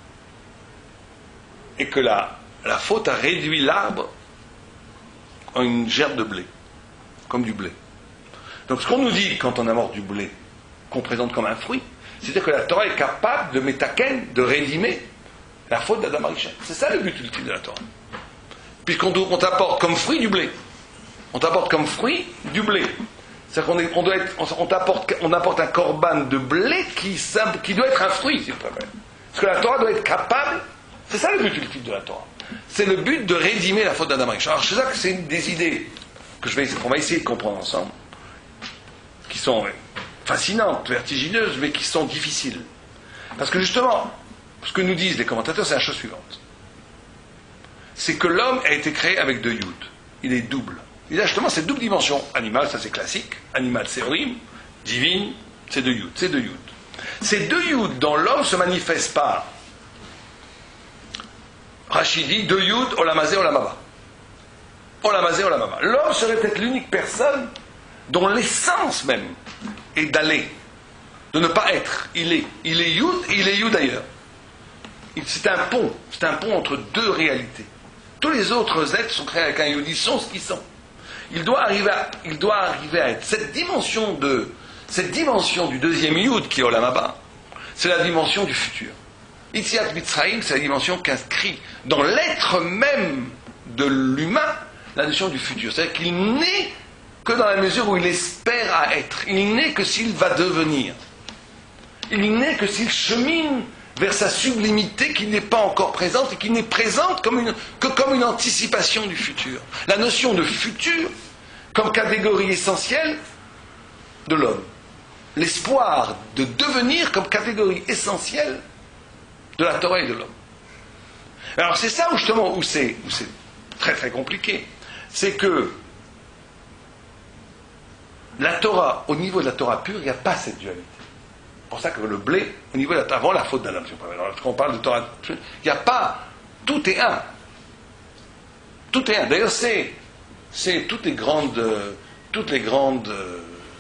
Et que la, la faute a réduit l'arbre en une gerbe de blé, comme du blé. Donc ce qu'on nous dit quand on amorce du blé, qu'on présente comme un fruit, c'est-à-dire que la Torah est capable de métaken, de rédimer la faute d'Adam Arishon. C'est ça le but ultime de la Torah. Puisqu'on on t'apporte comme fruit du blé. On t'apporte comme fruit du blé. C'est-à-dire qu'on est, on doit être, on, on, t'apporte, on apporte un korban de blé qui, qui doit être un fruit, si vous préférez. Parce que la Torah doit être capable, c'est ça le but ultime de la Torah. C'est le but de rédimer la faute d'Adam Arishon. Alors c'est ça que c'est une des idées que je vais, qu'on va essayer de comprendre ensemble, qui sont fascinantes, vertigineuses, mais qui sont difficiles. Parce que justement, ce que nous disent les commentateurs, c'est la chose suivante. C'est que l'homme a été créé avec deux yud. Il est double. Il a justement cette double dimension. Animal, ça c'est classique. Animal, c'est orim. Divine, c'est deux yud. C'est deux yud. Ces deux yud dans l'homme ne se manifestent pas. Rachid dit deux yud, olamazé, olamaba. Olamazé, olamaba. L'homme serait peut-être l'unique personne dont l'essence même est d'aller, de ne pas être. Il est. Il est yud et il est yud ailleurs. C'est un pont. C'est un pont entre deux réalités. Tous les autres êtres sont créés avec un yud. Ils sont ce qu'ils sont. Il doit arriver à, il doit arriver à être. Cette dimension de, cette dimension du deuxième yud qui est Olam Haba, c'est la dimension du futur. Yetziat Mitzrayim, c'est la dimension qu'inscrit dans l'être même de l'humain la notion du futur. C'est-à-dire qu'il n'est que dans la mesure où il espère à être. Il n'est que s'il va devenir. Il n'est que s'il chemine vers sa sublimité qui n'est pas encore présente et qui n'est présente comme une, que comme une anticipation du futur. La notion de futur comme catégorie essentielle de l'homme. L'espoir de devenir comme catégorie essentielle de la Torah et de l'homme. Alors c'est ça où justement où c'est, où c'est très très compliqué. C'est que la Torah, au niveau de la Torah pure, il n'y a pas cette dualité. C'est pour ça que le blé, au niveau de la, avant la faute d'Adam, quand on parle de Torah, il n'y a pas, tout est un. Tout est un. D'ailleurs, c'est, c'est toutes les grandes, toutes les grandes, euh,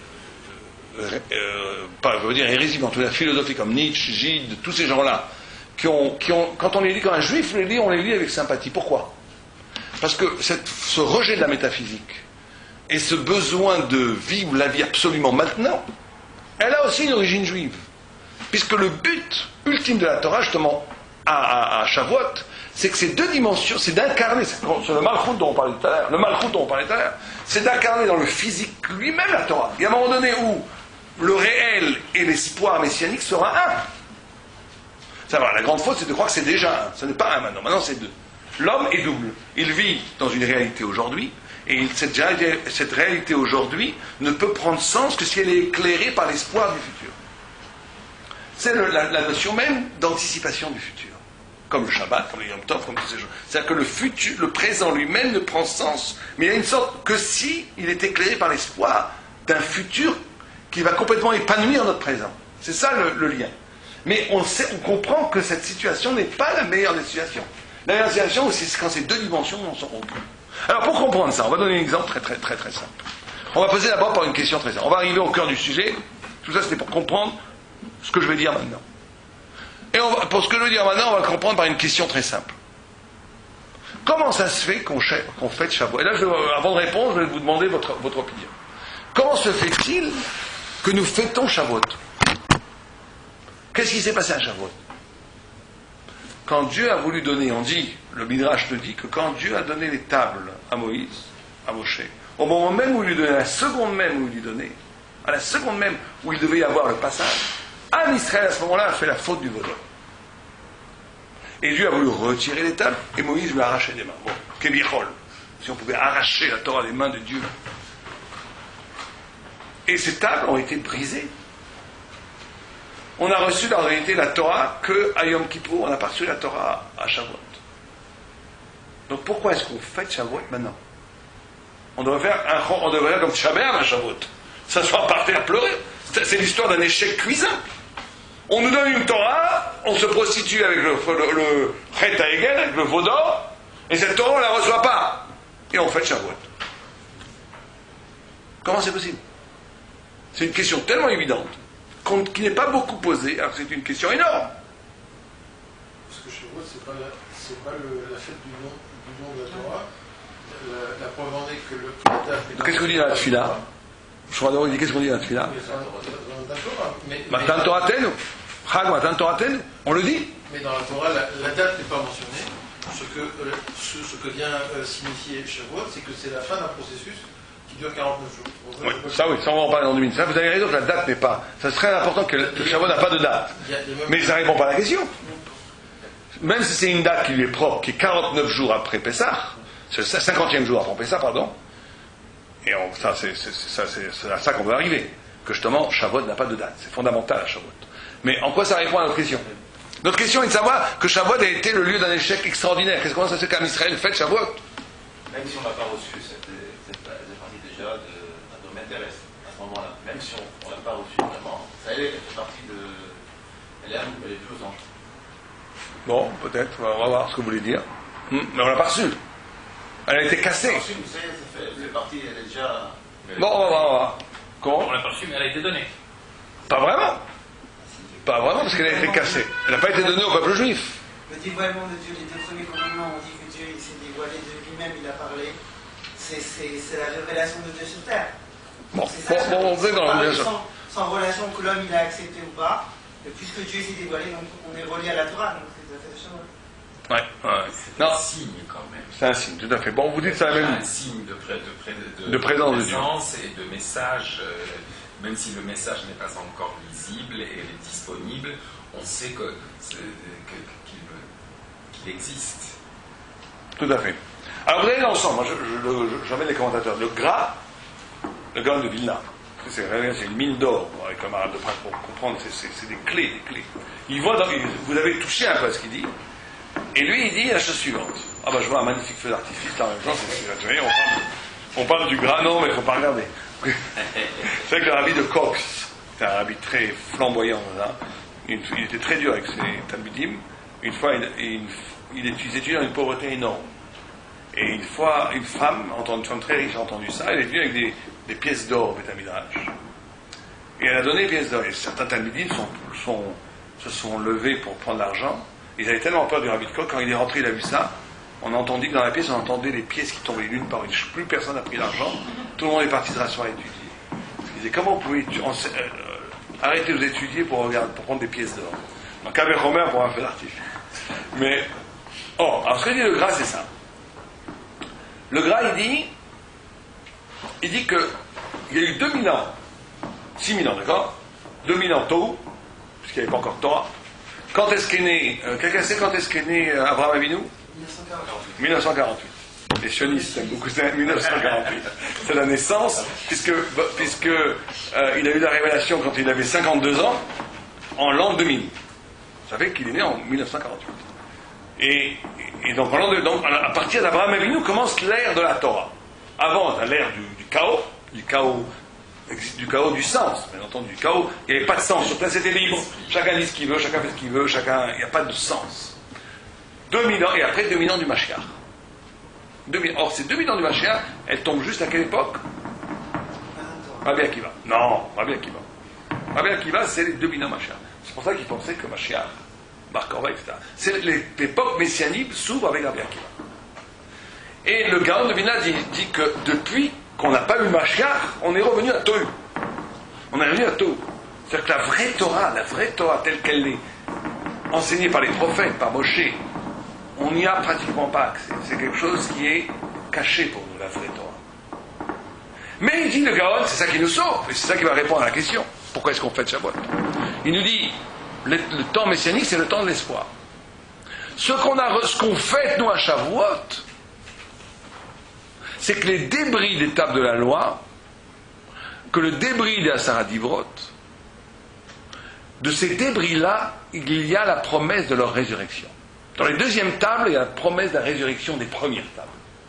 euh, pas, je veux dire, hérésies, mais en tout cas, philosophies comme Nietzsche, Gide, tous ces gens-là, qui ont, qui ont, quand on les lit, quand un juif les lit, on les lit avec sympathie. Pourquoi? Parce que cette, ce rejet de la métaphysique et ce besoin de vivre la vie absolument maintenant, elle a aussi une origine juive. Puisque le but ultime de la Torah, justement, à, à, à Shavuot, c'est que ces deux dimensions, c'est d'incarner, c'est, c'est le malchut dont on parlait tout à l'heure, le malchut dont on parlait tout à l'heure, c'est d'incarner dans le physique lui-même la Torah. Il y a un moment donné où le réel et l'espoir messianique sera un. Ça va, la grande faute, c'est de croire que c'est déjà un. Ce n'est pas un maintenant, maintenant c'est deux. L'homme est double. Il vit dans une réalité aujourd'hui, et cette, cette réalité aujourd'hui ne peut prendre sens que si elle est éclairée par l'espoir du futur. C'est le, la, la notion même d'anticipation du futur. Comme le Shabbat, comme le Yom Tov, comme tous ces jours. C'est-à-dire que le futur, le présent lui-même ne prend sens, mais il y a une sorte que si il est éclairé par l'espoir d'un futur qui va complètement épanouir notre présent. C'est ça le, le lien. Mais on, sait, on comprend que cette situation n'est pas la meilleure des situations. La meilleure situation, c'est quand ces deux dimensions sont rompues. Alors pour comprendre ça, on va donner un exemple très très très très simple. On va poser d'abord par une question très simple. On va arriver au cœur du sujet. Tout ça c'était pour comprendre ce que je vais dire maintenant. Et on va, pour ce que je veux dire maintenant, on va le comprendre par une question très simple. Comment ça se fait qu'on, qu'on fête Shavuot? Et là, je, avant de répondre, je vais vous demander votre, votre opinion. Comment se fait-il que nous fêtons Shavuot? Qu'est-ce qui s'est passé à Shavuot? Quand Dieu a voulu donner, on dit, le Midrash te dit que quand Dieu a donné les tables à Moïse, à Moshe, au moment même où il lui donnait, à la seconde même où il lui donnait, à la seconde même où il devait y avoir le passage, Am Israël à ce moment-là a fait la faute du voleur. Et Dieu a voulu retirer les tables, et Moïse lui a arraché des mains. Bon, Kebichol, si on pouvait arracher la Torah des mains de Dieu. Et ces tables ont été brisées. On a reçu en réalité la Torah qu'à Yom Kippour, on n'a pas reçu la Torah à Shavuot. Donc pourquoi est-ce qu'on fête Shavuot maintenant? On devrait faire un, on devrait faire comme Shabbat à Shavuot. Ça soit partir à pleurer. C'est, c'est l'histoire d'un échec cuisant. On nous donne une Torah, on se prostitue avec le, le, le Chet HaEgel, avec le veau d'or, et cette Torah on ne la reçoit pas. Et on fête Shavuot. Comment c'est possible? C'est une question tellement évidente qui n'est pas beaucoup posée, alors c'est une question énorme. Parce que chez moi, c'est pas, la, c'est pas le, la fête du nom, du nom de la Torah. La, la preuve en est que le la Qu'est-ce qu'on dit dans la Tfila? Je crois d'abord, il dit qu'est-ce qu'on dit dans la Tfila? Matan Toratenu. Chag Matan Toratenu. On le dit? Mais dans la Torah, la, la date n'est pas mentionnée. Ce que, euh, ce, ce que vient euh, signifier Shavuot, c'est que c'est la fin d'un processus qui dure quarante-neuf jours. Oui, ça oui, ça on va en parler dans deux minutes. Ça, vous avez raison que la date n'est pas. Ça serait important que le, le Shavuot n'a pas de date. Mais ça ne répond pas à la question. Même si c'est une date qui lui est propre, qui est quarante-neuf jours après Pessah, c'est le cinquantième jour après Pessah, pardon. Et on, ça, c'est, c'est, c'est, ça, c'est, c'est à ça qu'on veut arriver. Que justement, Shavuot n'a pas de date. C'est fondamental à Shavuot. Mais en quoi ça répond à notre question? Notre question est de savoir que Shavuot a été le lieu d'un échec extraordinaire. Qu'est-ce qu'on ça c'est qu'Am Israël fête Shavuot? Même si on n'a pas reçu cette, cette, cette partie déjà de, d'un domaine terrestre, à ce moment-là, même si on ne l'a pas reçu vraiment, ça elle fait partie de. Elle est à nous, elle est plus aux anges. Bon, peut-être, on va voir ce que vous voulez dire. Hmm, mais on l'a pas reçue. Elle a été cassée. Reçu, vous savez, ça fait, fait partie, elle est déjà. Bon, on va voir, on va voir. Comment? On l'a pas reçue, mais elle a été donnée. Pas vraiment. Pas vraiment, parce qu'elle a été cassée. Elle n'a pas été donnée au peuple juif. Le dévoilement de Dieu, les deux premiers commandements, on dit que Dieu il s'est dévoilé de lui-même, il a parlé. C'est, c'est, c'est la révélation de Dieu sur terre. Bon, c'est ça, bon, bon, on fait dans la bien sûr. sans, sans relation que l'homme il a accepté ou pas. Et puisque Dieu s'est dévoilé, donc on est relié à la Torah, donc c'est tout à fait de Shavuot. Ouais, ouais. C'est Non, un signe quand même. c'est un signe, tout à fait. Bon, vous dites ça la même. Un signe de, pré, de, pré, de, De présence de Dieu. présence et de message, euh, même si le message n'est pas encore visible et est disponible, on sait que, c'est, que, qu'il, qu'il existe. Tout à fait. Alors vous allez l'ensemble, moi je, je, je, j'amène les commentateurs. Le Gra, le Gaon de Vilna, c'est, c'est une mine d'or, avec un arabe de Prague pour comprendre, c'est, c'est, c'est des clés, des clés. Il voit dans, vous avez touché un peu à ce qu'il dit, et lui il dit la chose suivante. Ah ben je vois un magnifique feu d'artifice, là en même temps, c'est, c'est, c'est, on, parle, on parle du Gra, non mais il ne faut pas regarder. C'est vrai que le rabbi de Cox, c'était un rabbi très flamboyant, là. Il, il était très dur avec ses talmidim. Une fois, il, il, il étudiait dans une pauvreté énorme. Et une fois, une femme, une femme très riche, a entendu ça, elle est venue avec des, des pièces d'or au Beth Midrash. Et elle a donné des pièces d'or. Et certains talmidim sont, sont, se sont levés pour prendre l'argent. Ils avaient tellement peur du rabbi de Coq, quand il est rentré, il a vu ça. On a entendu que dans la pièce, on entendait les pièces qui tombaient l'une par une. Plus personne n'a pris l'argent. Tout le monde est parti de rasseoir à étudier. Il disait, comment vous pouvez on, euh, arrêter de vous étudier pour, regarder, pour prendre des pièces d'or? Donc, avec Romain pour un feu d'artifice. Mais, oh, alors ce que dit le Gra, c'est ça. Le Gra, il dit, il dit que il y a eu deux mille ans, six mille ans, d'accord? deux mille ans tôt, puisqu'il n'y avait pas encore Torah. Quand est-ce qu'est né, euh, quelqu'un sait quand est-ce qu'est né euh, Abraham Avinu? mille neuf cent quarante-huit. Les sionistes aiment beaucoup ça, mille neuf cent quarante-huit. C'est la naissance, puisque, puisque euh, il a eu la révélation quand il avait cinquante-deux ans, en l'an deux mille. Ça fait qu'il est né en mille neuf cent quarante-huit. Et, et donc, en l'an deux, donc, à partir d'Abraham Avinu commence l'ère de la Torah. Avant, l'ère du, du chaos, du chaos, du chaos du sens, bien entendu, du chaos, il n'y avait pas de sens. Sur place, c'était libre. Chacun dit ce qu'il veut, chacun fait ce qu'il veut, chacun, il n'y a pas de sens. deux mille ans, et après deux mille ans du Mashiach. deux mille, or, ces deux mille ans du Mashiach, elles tombent juste à quelle époque? Rabbi Akiva. Non, Rabbi Akiva. Rabbi Akiva, c'est les deux mille ans Mashiach. C'est pour ça qu'ils pensaient que Mashiach Bar Korva, et cetera. C'est l'époque messianique s'ouvre avec Rabbi Akiva. Et le Gaon de Vilna dit, dit que depuis qu'on n'a pas eu Mashiach, on est revenu à Tohu. On est revenu à Tohu. C'est-à-dire que la vraie Torah, la vraie Torah telle qu'elle est enseignée par les prophètes, par Moshe, on n'y a pratiquement pas accès. C'est quelque chose qui est caché pour nous, la vraie Torah. Mais il dit le Gaon, c'est ça qui nous sauve, et c'est ça qui va répondre à la question. Pourquoi est-ce qu'on fait Shavuot? Il nous dit, le, le temps messianique, c'est le temps de l'espoir. Ce qu'on a, ce qu'on fait, nous, à Shavuot, c'est que les débris des tables de la loi, que le débris des Asara Divrot, de ces débris-là, il y a la promesse de leur résurrection. Dans les deuxièmes tables, il y a la promesse de la résurrection des premières tables.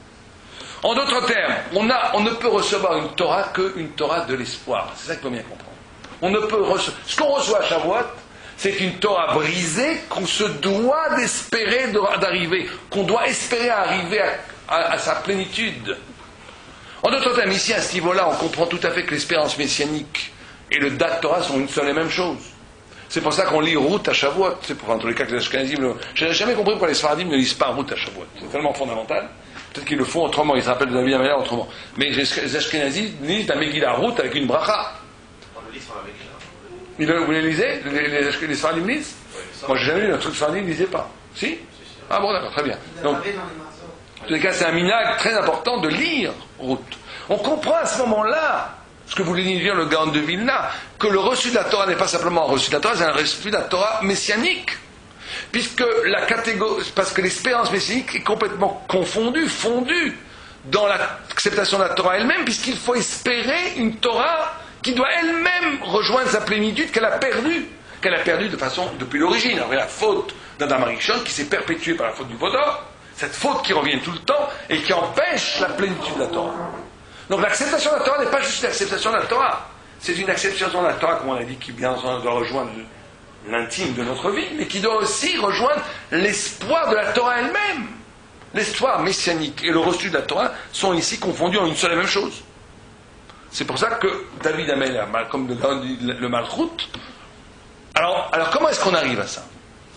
En d'autres termes, on, a, on ne peut recevoir une Torah qu'une Torah de l'espoir. C'est ça qu'il faut bien comprendre. On ne peut recevoir, ce qu'on reçoit à Shavuot, c'est une Torah brisée qu'on se doit d'espérer d'arriver, qu'on doit espérer arriver à, à, à sa plénitude. En d'autres termes, ici, à ce niveau-là, on comprend tout à fait que l'espérance messianique et le Dat Torah sont une seule et même chose. C'est pour ça qu'on lit Ruth à Shavuot. C'est pour, en tous les cas, que les Ashkenazim... Le... Je n'ai jamais compris pourquoi les Sfaradim ne lisent pas Ruth à Shavuot. C'est tellement fondamental. Peut-être qu'ils le font autrement, ils se rappellent de David Amélia autrement. Mais les Ashkenazim lisent la Megillah Ruth avec une bracha. On le lit sur la Megillah. Vous les lisez? Les, les, les, les Sfaradim lisent? Oui, moi, j'ai jamais lu un truc Sfaradim, ils ne lisaient pas. Si, si, si. Ah bon, d'accord, très bien. Donc, en tous les cas, c'est un minag très important de lire Ruth. On comprend à ce moment-là, ce que voulait dire le Gaon de Vilna, que le reçu de la Torah n'est pas simplement un reçu de la Torah, c'est un reçu de la Torah messianique. Puisque la catégorie, parce que l'espérance messianique est complètement confondue, fondue dans l'acceptation de la Torah elle-même, puisqu'il faut espérer une Torah qui doit elle-même rejoindre sa plénitude qu'elle a perdue, qu'elle a perdue de façon depuis l'origine. Alors, il y a la faute d'Adam Arishon qui s'est perpétuée par la faute du Vaudor, cette faute qui revient tout le temps et qui empêche la plénitude de la Torah. Donc l'acceptation de la Torah n'est pas juste l'acceptation de la Torah, c'est une acceptation de la Torah, comme on a dit, qui bien entendu doit rejoindre l'intime de notre vie, mais qui doit aussi rejoindre l'espoir de la Torah elle-même. L'espoir messianique et le reçu de la Torah sont ici confondus en une seule et même chose. C'est pour ça que David Amel, comme le, le Malchut. Alors, alors comment est-ce qu'on arrive à ça?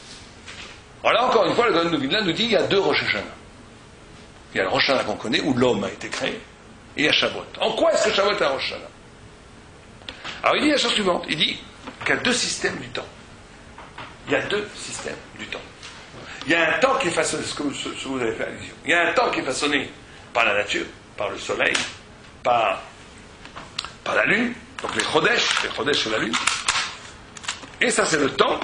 Alors là, encore une fois, le Gaon de Vilna nous dit qu'il y a deux Rosh Hashanah. Il y a le Rosh Hashanah qu'on connaît, où l'homme a été créé, et il y a Shavuot. En quoi est-ce que Shavuot est un Rosh Hashanah? Alors il dit la chose suivante, il dit qu'il y a deux systèmes du temps. Il y a deux systèmes du temps. Il y a un temps qui est façonné, ce que vous, ce que vous avez fait allusion. Il y a un temps qui est façonné par la nature, par le soleil, par, par la lune, donc les Chodesh, les Chodesh c'est la lune. Et ça c'est le temps,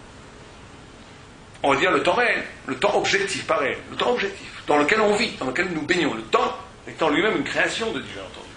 on va dire le temps réel, le temps objectif, pas réel, le temps objectif, dans lequel on vit, dans lequel nous baignons. Le temps étant lui-même une création de Dieu, entendu.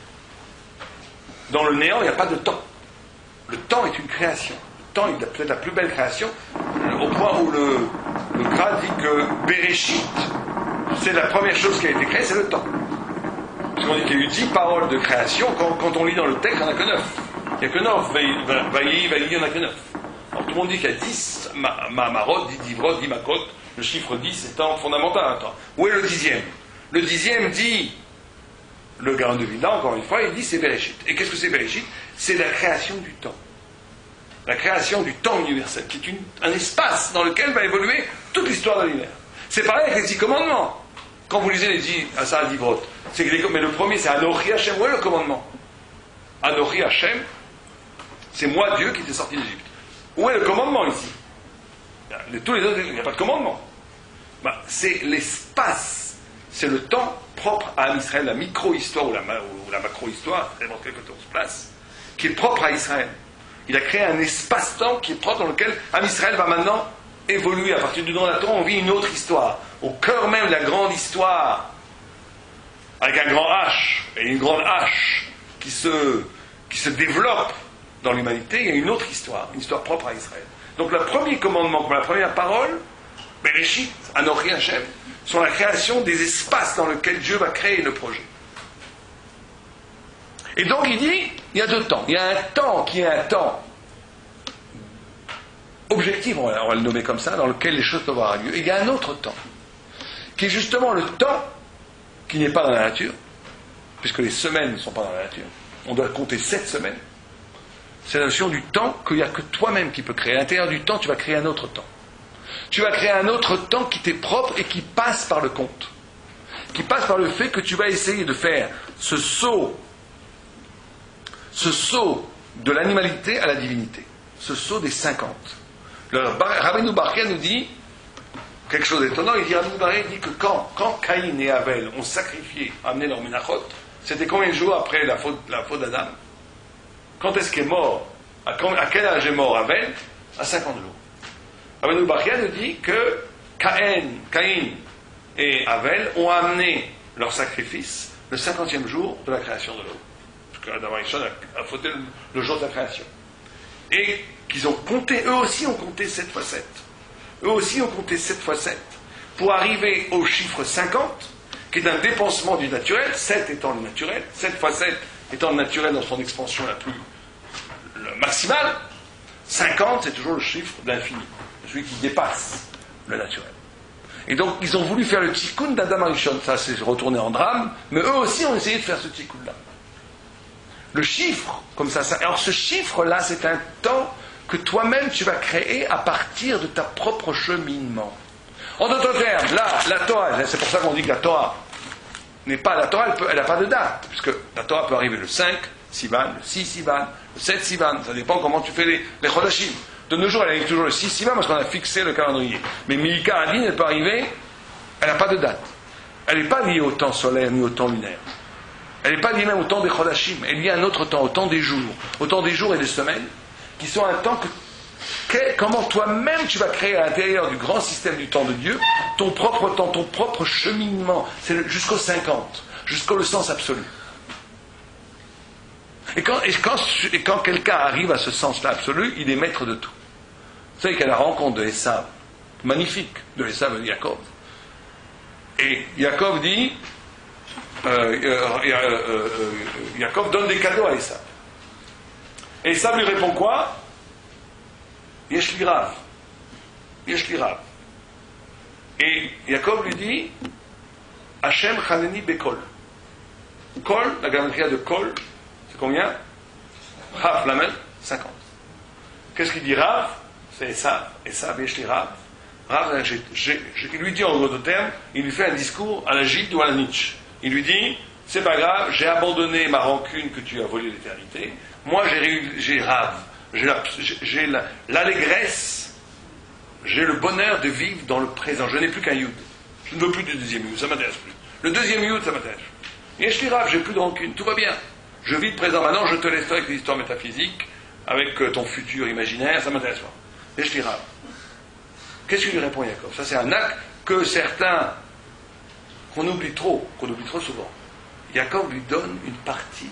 Dans le néant, il n'y a pas de temps. Le temps est une création. Le temps est peut-être la plus belle création, au point où le, le Gra dit que Bereshit, c'est la première chose qui a été créée, c'est le temps. Parce qu'on dit qu'il y a eu dix paroles de création, quand, quand on lit dans le texte, il n'y en a que neuf. Il n'y a que neuf. Vaïi, Vaïi, il n'y en a que neuf. Alors tout le monde dit qu'il y a dix Mahamarot, dix Divrot, dix Makot, le chiffre dix étant fondamental. Où est le dixième? Le dixième dit, le Gaon de Vilna, encore une fois, il dit c'est Bereshit. Et qu'est-ce que c'est Bereshit? C'est la création du temps. La création du temps universel, qui est une, un espace dans lequel va évoluer toute l'histoire de l'univers. C'est pareil avec les dix commandements. Quand vous lisez les dix Asara Divrot, c'est que les, mais le premier c'est Anochi Hashem. Où est le commandement? Anochi Hashem, c'est moi Dieu qui t'ai sorti d'Égypte. Où est le commandement ici? Les, tous les autres, il n'y a pas de commandement. Ben, c'est l'espace, c'est le temps propre à Israël, la micro-histoire ou la, ou la macro-histoire, ça dépend de quelque chose se place, qui est propre à Israël. Il a créé un espace-temps qui est propre dans lequel Am Israël va maintenant évoluer. À partir du don de la Torah, on vit une autre histoire. Au cœur même de la grande histoire, avec un grand H et une grande H qui se, qui se développe dans l'humanité, il y a une autre histoire, une histoire propre à Israël. Donc le premier commandement, comme la première parole, Bereshit, Anochi Hashem, sont la création des espaces dans lesquels Dieu va créer le projet. Et donc il dit, il y a deux temps. Il y a un temps qui est un temps objectif, on va, on va le nommer comme ça, dans lequel les choses peuvent avoir lieu. Et il y a un autre temps, qui est justement le temps qui n'est pas dans la nature, puisque les semaines ne sont pas dans la nature. On doit compter sept semaines. C'est la notion du temps qu'il n'y a que toi-même qui peux créer. À l'intérieur du temps, tu vas créer un autre temps. Tu vas créer un autre temps qui t'est propre et qui passe par le compte. Qui passe par le fait que tu vas essayer de faire ce saut, ce saut de l'animalité à la divinité. Ce saut des cinquante. Le Rabbeinu Bachya nous dit quelque chose d'étonnant. Il dit, Rabbeinu Bachya dit que quand, quand Caïn et Abel ont sacrifié, amené leur ménachot, c'était combien de jours après la faute, la faute d'Adam? Quand est-ce qu'il est mort? À, quand, à quel âge est mort Abel? À cinquante jours. Rabbeinu Bachya nous dit que Caïn, Caïn et Abel ont amené leur sacrifice le cinquantième jour de la création de l'eau. Parce qu'Adam Arishon a fauté le jour de la création. Et qu'ils ont compté, eux aussi ont compté sept fois sept. Eux aussi ont compté sept fois sept. Pour arriver au chiffre cinquante, qui est un dépensement du naturel, sept étant le naturel, sept fois sept étant le naturel dans son expansion la plus le maximale, cinquante c'est toujours le chiffre de l'infini, celui qui dépasse le naturel. Et donc ils ont voulu faire le tikkun d'Adam Arishon, ça s'est retourné en drame, mais eux aussi ont essayé de faire ce tikkun-là. Le chiffre, comme ça, ça. Alors ce chiffre-là, c'est un temps que toi-même tu vas créer à partir de ta propre cheminement. En d'autres termes, là, la Torah, c'est pour ça qu'on dit que la Torah n'est pas la Torah, elle n'a pas de date, puisque la Torah peut arriver le cinq Sivan, le six Sivan, le sept Sivan, ça dépend comment tu fais les, les Chodashim. De nos jours, elle arrive toujours le six Sivan parce qu'on a fixé le calendrier. Mais Milika Adin, elle peut arriver, elle n'a pas de date. Elle n'est pas liée au temps solaire ni au temps lunaire. Elle n'est pas liée même au temps des Chodashim, elle est liée à un autre temps, au temps des jours, au temps des jours et des semaines, qui sont un temps que, que comment toi-même tu vas créer à l'intérieur du grand système du temps de Dieu, ton propre temps, ton propre cheminement, c'est le, jusqu'au cinquante, jusqu'au le sens absolu. Et quand, et quand, et quand quelqu'un arrive à ce sens-là absolu, il est maître de tout. Vous savez qu'il y a la rencontre de Esav, magnifique, de Esav et de Yaakov. Et Yaakov dit, euh, euh, euh, euh, Yaakov donne des cadeaux à Esav. Et Esav lui répond quoi? Yesh li rav. Yesh li rav. Et Yaakov lui dit, Hashem chaneni bekol. Kol, la grammaire de kol, c'est combien? Rav, la même, cinquante. Qu'est-ce qu'il dit Rav? C'est Esav. Esav, yesh li rav. Rav, j'ai, j'ai, il lui dit en gros de termes, il lui fait un discours à la Gide ou à la Nietzsche. Il lui dit, c'est pas grave, j'ai abandonné ma rancune que tu as volé l'éternité. Moi, j'ai, j'ai Rav. J'ai, la, j'ai la, l'allégresse, j'ai le bonheur de vivre dans le présent. Je n'ai plus qu'un Yud. Je ne veux plus du deuxième Yud, ça ne m'intéresse plus. Le deuxième Yud, ça m'intéresse. Et je dis Rav, j'ai plus de rancune, tout va bien. Je vis le présent maintenant, je te laisse avec les histoires métaphysiques, avec ton futur imaginaire, ça ne m'intéresse pas. Et je dis Rav. Qu'est-ce que lui répond Yaakov? Ça, c'est un acte que certains, qu'on oublie trop, qu'on oublie trop souvent. Yaakov lui donne une partie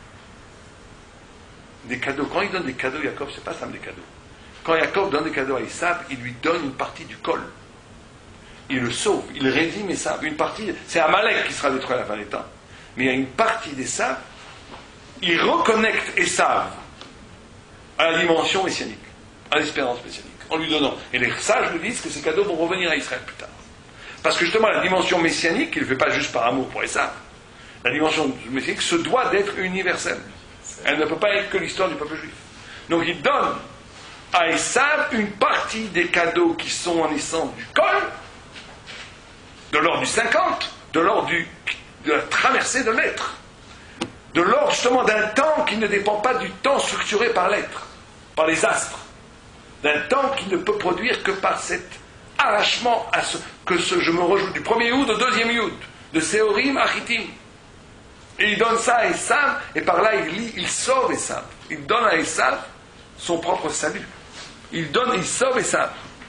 des cadeaux. Quand il donne des cadeaux, Yaakov, c'est pas ça, des cadeaux. Quand Yaakov donne des cadeaux à Esav, il lui donne une partie du col. Il le sauve, il rédime Esav. Une partie, c'est Amalek qui sera détruit à la fin des temps. Mais il y a une partie d'Esav, il reconnecte Esav à la dimension messianique, à l'espérance messianique, en lui donnant. Et les sages nous disent que ces cadeaux vont revenir à Israël plus tard. Parce que justement, la dimension messianique, il ne le fait pas juste par amour pour Esav. La dimension messianique se doit d'être universelle. Elle ne peut pas être que l'histoire du peuple juif. Donc il donne à Esav une partie des cadeaux qui sont en essence du col, de l'ordre du cinquante, de l'ordre du, de la traversée de l'être, de l'ordre justement d'un temps qui ne dépend pas du temps structuré par l'être, par les astres, d'un temps qui ne peut produire que par cet arrachement à ce, que ce, je me rejoue du premier Yud au deuxième Yud, de Seorim à Chitim. Et il donne ça à Esav, et par là il, lit, il sauve Esav. Il donne à Esav son propre salut. Il donne, il sauve Esav.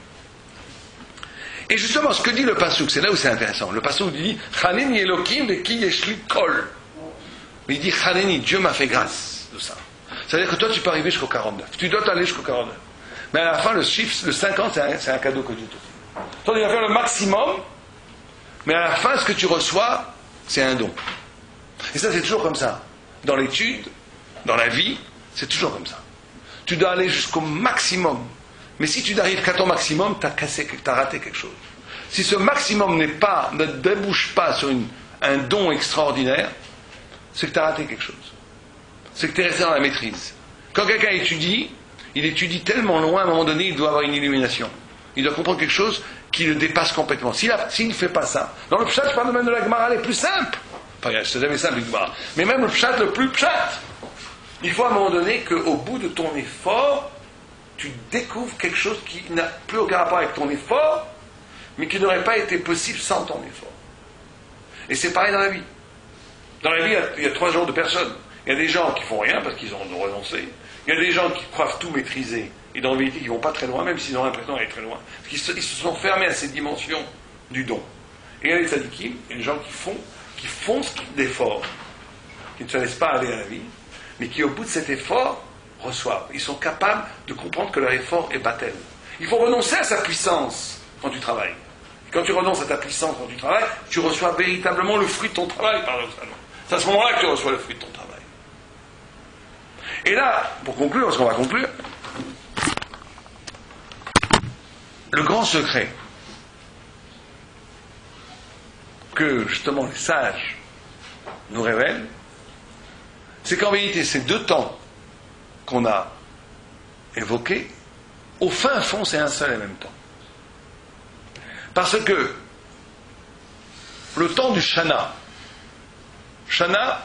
Et justement, ce que dit le Passouk, c'est là où c'est intéressant. Le Passouk dit Chaneni Elokim veki yeshli kol. Il dit Chaneni, Dieu m'a fait grâce de ça. C'est-à-dire que toi, tu peux arriver jusqu'au quarante-neuf. Tu dois t'aller jusqu'au quarante-neuf. Mais à la fin, le chiffre, le cinquante, c'est un, c'est un cadeau que Dieu te fait. Toi, tu vas faire le maximum, mais à la fin, ce que tu reçois, c'est un don. Et ça, c'est toujours comme ça. Dans l'étude, dans la vie, c'est toujours comme ça. Tu dois aller jusqu'au maximum. Mais si tu n'arrives qu'à ton maximum, tu as cassé, tu as raté quelque chose. Si ce maximum n'est pas, ne débouche pas sur une, un don extraordinaire, c'est que tu as raté quelque chose. C'est que tu es resté dans la maîtrise. Quand quelqu'un étudie, il étudie tellement loin, à un moment donné, il doit avoir une illumination. il doit comprendre quelque chose qui le dépasse complètement. S'il ne fait pas ça, dans le pshat, je parle même de la Gemara, elle est plus simple. Enfin, c'est jamais simple, une Gemara. Mais même le pshat le plus pshat, il faut à un moment donné qu'au bout de ton effort, tu découvres quelque chose qui n'a plus aucun rapport avec ton effort, mais qui n'aurait pas été possible sans ton effort. Et c'est pareil dans la vie. Dans la vie, il y a, il y a trois genres de personnes. Il y a des gens qui font rien parce qu'ils ont renoncé. Il y a des gens qui croient tout maîtriser et dans la vérité qui ne vont pas très loin, même s'ils ont l'impression d'aller très loin. Parce qu'ils se, ils se sont fermés à ces dimensions du don. Et il y a les tzadikim, il y a des gens qui font, qui font l'effort, qui ne se laissent pas aller à la vie, mais qui au bout de cet effort reçoivent. Ils sont capables de comprendre que leur effort est battel. Il faut renoncer à sa puissance quand tu travailles. Et quand tu renonces à ta puissance quand tu travailles, tu reçois véritablement le fruit de ton travail, paradoxalement. C'est à ce moment-là que tu reçois le fruit de ton travail. Et là, pour conclure, parce qu'on va conclure, le grand secret que justement les sages nous révèlent, c'est qu'en vérité, ces deux temps qu'on a évoqués, au fin fond, c'est un seul et même temps. Parce que le temps du Shana, Shana,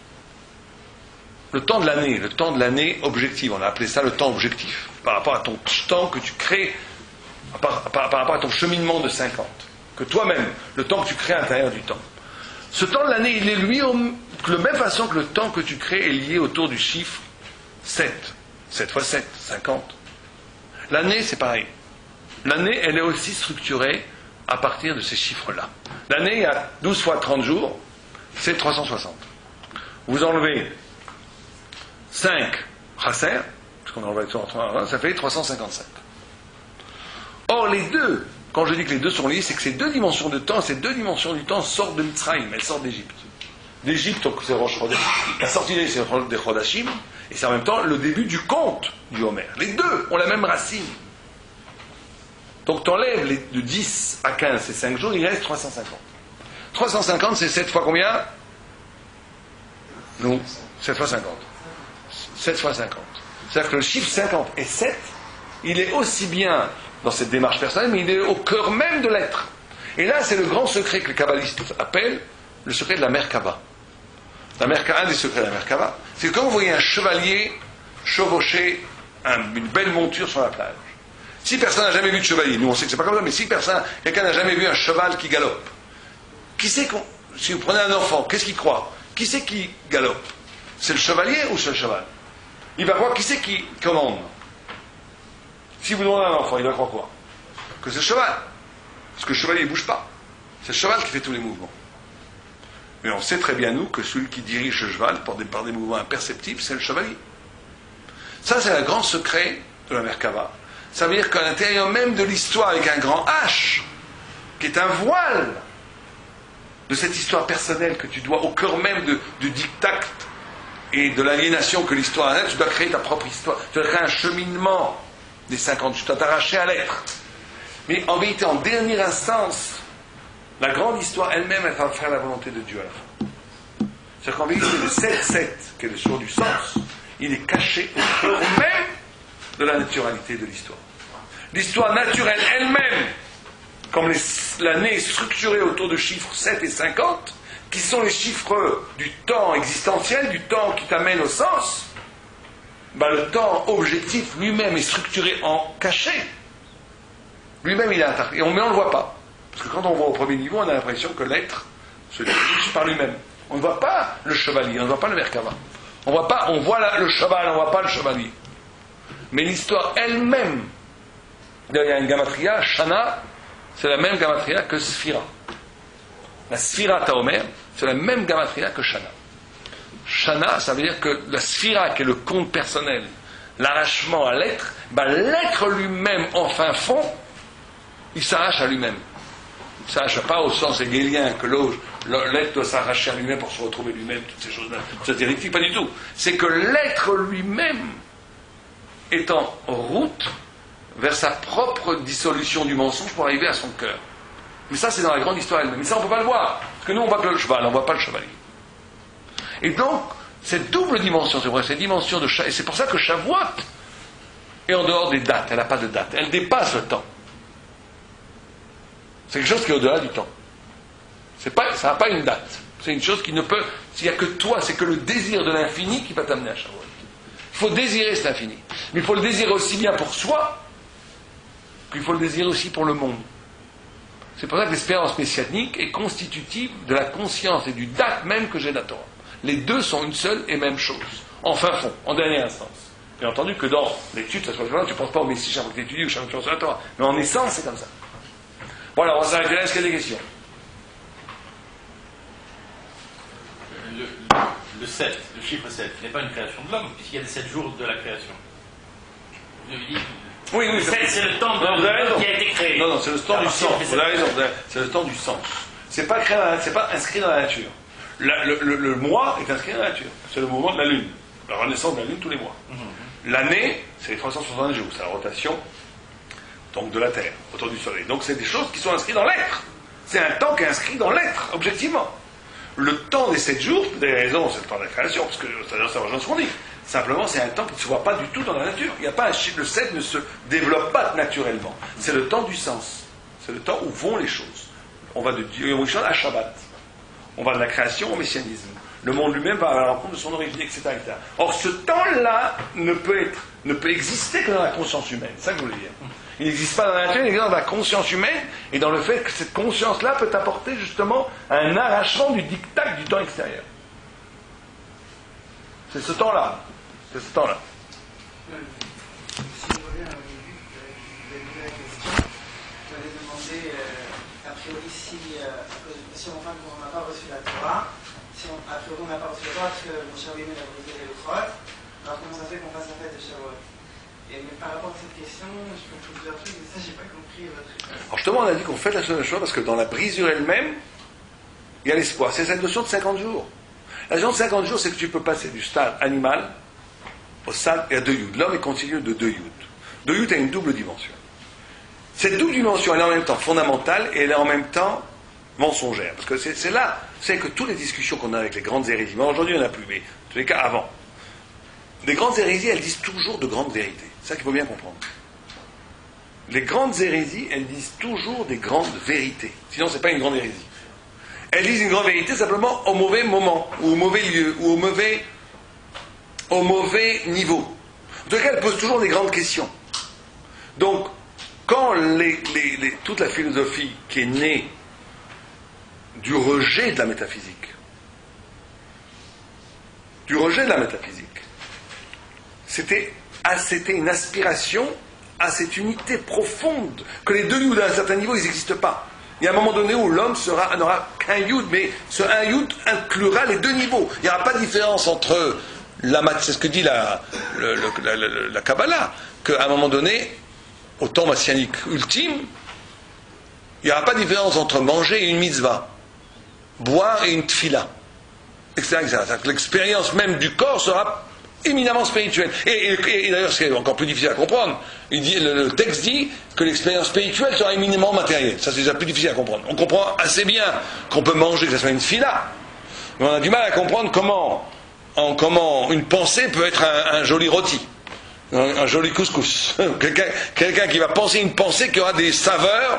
le temps de l'année, le temps de l'année objective, on a appelé ça le temps objectif, par rapport à ton temps que tu crées, par, par, par rapport à ton cheminement de cinquante, que toi-même, le temps que tu crées à l'intérieur du temps. Ce temps de l'année, il est lui, au, de la même façon que le temps que tu crées est lié autour du chiffre sept. sept fois sept, cinquante. L'année, c'est pareil. L'année, elle est aussi structurée à partir de ces chiffres-là. L'année, il y a douze fois trente jours, c'est trois cent soixante. Vous enlevez cinq chasser, puisqu'on enlève ça fait trois cent cinquante-sept. Or, les deux, quand je dis que les deux sont liés, c'est que ces deux dimensions de temps, ces deux dimensions du temps sortent de Mitzrayim, elles sortent d'Égypte. D'Égypte, donc c'est Rosh Chodesh. La sortie d'Égypte, c'est Rosh des Chodashim, et c'est en même temps le début du conte du Homer. Les deux ont la même racine. Donc tu enlèves les, de dix à quinze, c'est cinq jours, il reste trois cent cinquante. trois cent cinquante, c'est sept fois combien? Non, sept fois cinquante. sept fois cinquante. C'est-à-dire que le chiffre cinquante et sept, il est aussi bien dans cette démarche personnelle, mais il est au cœur même de l'être. Et là, c'est le grand secret que les kabbalistes appellent le secret de la Merkava. La Merkava, un des secrets de la Merkava, c'est que quand vous voyez un chevalier chevaucher un, une belle monture sur la plage, si personne n'a jamais vu de chevalier, nous on sait que c'est pas comme ça, mais si personne, quelqu'un n'a jamais vu un cheval qui galope, qui c'est qu'on, si vous prenez un enfant, qu'est-ce qu'il croit? Qui c'est qui galope? C'est le chevalier ou c'est le cheval? Il va voir qui c'est qui commande. Si vous demandez à un enfant, il va croire quoi? Que c'est le cheval. Parce que le chevalier ne bouge pas. C'est le cheval qui fait tous les mouvements. Mais on sait très bien, nous, que celui qui dirige le cheval par des, par des mouvements imperceptibles, c'est le chevalier. Ça, c'est le grand secret de la Merkava. Ça veut dire qu'à l'intérieur même de l'histoire, avec un grand H, qui est un voile de cette histoire personnelle que tu dois au cœur même de, du diktat et de l'aliénation que l'histoire a, tu dois créer ta propre histoire. Tu dois créer un cheminement des cinquante, tu dois t'arracher à l'être. Mais en vérité, en dernière instance, la grande histoire elle-même, elle va faire la volonté de Dieu à la fin. C'est-à-dire qu'en vérité, le sept sept, qui est le jour du sens, il est caché au cœur même de la naturalité de l'histoire. L'histoire naturelle elle-même, comme les, l'année est structurée autour de chiffres sept et cinquante, qui sont les chiffres du temps existentiel, du temps qui t'amène au sens, ben le temps objectif lui-même est structuré en caché. Lui-même il est intact. Et on, mais on ne le voit pas. Parce que quand on voit au premier niveau, on a l'impression que l'être se dirige par lui-même. On ne voit pas le chevalier, on ne voit pas le Merkava. On voit pas, on voit la, le cheval, on ne voit pas le chevalier. Mais l'histoire elle-même, il y a une gamatria, Shana, c'est la même gamatria que Sphira. La Sphira Taomer, c'est la même gamatria que Shana. Shana, ça veut dire que la Sphira, qui est le compte personnel, l'arrachement à l'être, ben l'être lui-même, en fin fond, il s'arrache à lui-même. Il ne s'arrache pas au sens hégélien que l'être doit s'arracher à lui-même pour se retrouver lui-même, toutes ces choses-là. C'est hérétique, pas du tout. C'est que l'être lui-même est en route vers sa propre dissolution du mensonge pour arriver à son cœur. Mais ça, c'est dans la grande histoire elle-même. Mais ça, on ne peut pas le voir. Parce que nous, on voit que le cheval, on ne voit pas le chevalier. Et donc, cette double dimension, c'est vrai, cette dimension de Shavuot, et c'est pour ça que Shavuot est en dehors des dates, elle n'a pas de date, elle dépasse le temps. C'est quelque chose qui est au-delà du temps. C'est pas, ça n'a pas une date. C'est une chose qui ne peut... Il n'y a que toi, c'est que le désir de l'infini qui va t'amener à Shavuot. Il faut désirer cet infini. Mais il faut le désirer aussi bien pour soi qu'il faut le désirer aussi pour le monde. C'est pour ça que l'expérience messianique est constitutive de la conscience et du date même que j'ai de la Torah. Les deux sont une seule et même chose. En fin fond, en dernière instance. Bien entendu que dans l'étude, ça se passe pas, tu ne penses pas au Messie chaque fois que tu étudies ou chaque fois que tu la Torah. Mais en essence, c'est comme ça. Voilà, on va s'arrêter là. Est-ce qu'il y a des questions? Le, le, le sept, le chiffre sept, n'est pas une création de l'homme, puisqu'il y a les sept jours de la création. Je dis, Oui, oui, sept, c'est le temps de non, vous avez raison. qui a été créé. Non, non, c'est le temps du sens. Vous avez raison, c'est le temps du sens. C'est pas, créé dans la- c'est pas inscrit dans la nature. La- le, le- le mois est inscrit dans la nature. C'est le mouvement de la Lune. La renaissance de la Lune tous les mois. Mhm. L'année, c'est les trois cent soixante jours. C'est la rotation donc, de la Terre autour du Soleil. Donc c'est des choses qui sont inscrites dans l'être. C'est un temps qui est inscrit dans l'être, objectivement. Le temps des sept jours, vous avez raison, c'est le temps de la création, parce que c'est-à-dire, ça rejoint ce qu'on dit. Simplement, c'est un temps qui ne se voit pas du tout dans la nature. Il y a pas un chiffre, le sept ne se développe pas naturellement. C'est le temps du sens. C'est le temps où vont les choses. On va de Dieu à Shabbat. On va de la création au messianisme. Le monde lui-même va à la rencontre de son origine, et cetera, et cetera. Or, ce temps-là ne peut être, ne peut exister que dans la conscience humaine. C'est ça que je voulais dire. Il n'existe pas dans la nature, il existe dans la conscience humaine, et dans le fait que cette conscience-là peut apporter justement un arrachement du diktat du temps extérieur. C'est ce temps-là. C'est ce temps-là. Si je reviens au début, vous avez posé la question, vous avez demandé, euh, a priori, si, euh, à cause- si on, enfin, on n'a pas reçu la Torah, si on, a priori on n'a pas reçu la Torah parce que mon cher Wimel a brisé le Khot, alors comment ça fait qu'on fasse la fête de Shavuot? Et mais par rapport à cette question, je peux plusieurs trucs, mais ça j'ai pas compris votre réponse. Alors justement, on a dit qu'on fait la seule chose parce que dans la brisure elle-même, il y a l'espoir. C'est cette notion de cinquante jours. La notion de cinquante jours, c'est que tu peux passer du stade animal au stade à deux yud. L'homme est constitué de deux yud. Deux yud a une double dimension. Cette double dimension, elle est en même temps fondamentale et elle est en même temps mensongère. Parce que c'est, c'est là, c'est que toutes les discussions qu'on a avec les grandes hérésies, mais aujourd'hui il n'y en a plus, mais en tous les cas avant, les grandes hérésies, elles disent toujours de grandes vérités. C'est ça qu'il faut bien comprendre. Les grandes hérésies, elles disent toujours des grandes vérités. Sinon, ce n'est pas une grande hérésie. Elles disent une grande vérité simplement au mauvais moment, ou au mauvais lieu, ou au mauvais, au mauvais niveau. En tout cas, elles posent toujours des grandes questions. Donc, quand les, les, les, toute la philosophie qui est née du rejet de la métaphysique, du rejet de la métaphysique, c'était, ah, c'était une aspiration à cette unité profonde, que les deux yud à un certain niveau, ils n'existent pas. Il y a un moment donné où l'homme sera, n'aura qu'un yud, mais ce un yud inclura les deux niveaux. Il n'y aura pas de différence entre la mat- c'est ce que dit la, le, le, la, la, la Kabbalah, qu'à un moment donné, au temps messianique ultime, il n'y aura pas de différence entre manger et une mitzvah, boire et une tfila, et cetera, et cetera. L'expérience même du corps sera éminemment spirituelle. Et, et, et d'ailleurs, c'est encore plus difficile à comprendre. Il dit, le, le texte dit que l'expérience spirituelle sera éminemment matérielle. Ça, c'est déjà plus difficile à comprendre. On comprend assez bien qu'on peut manger, que ce soit une tfila, mais on a du mal à comprendre comment, en, comment une pensée peut être un, un joli rôti. Un, un joli couscous. Quelqu'un, quelqu'un qui va penser une pensée qui aura des saveurs,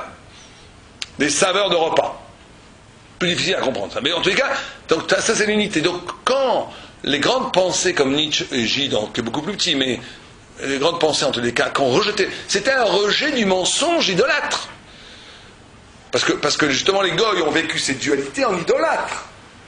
des saveurs de repas. Plus difficile à comprendre ça. Mais en tous les cas, donc, ça c'est l'unité. Donc quand les grandes pensées comme Nietzsche et J, donc, qui est beaucoup plus petit, mais les grandes pensées en tous les cas, qu'on rejetait, c'était un rejet du mensonge idolâtre. Parce que, parce que justement les goïs ont vécu cette dualité en idolâtre.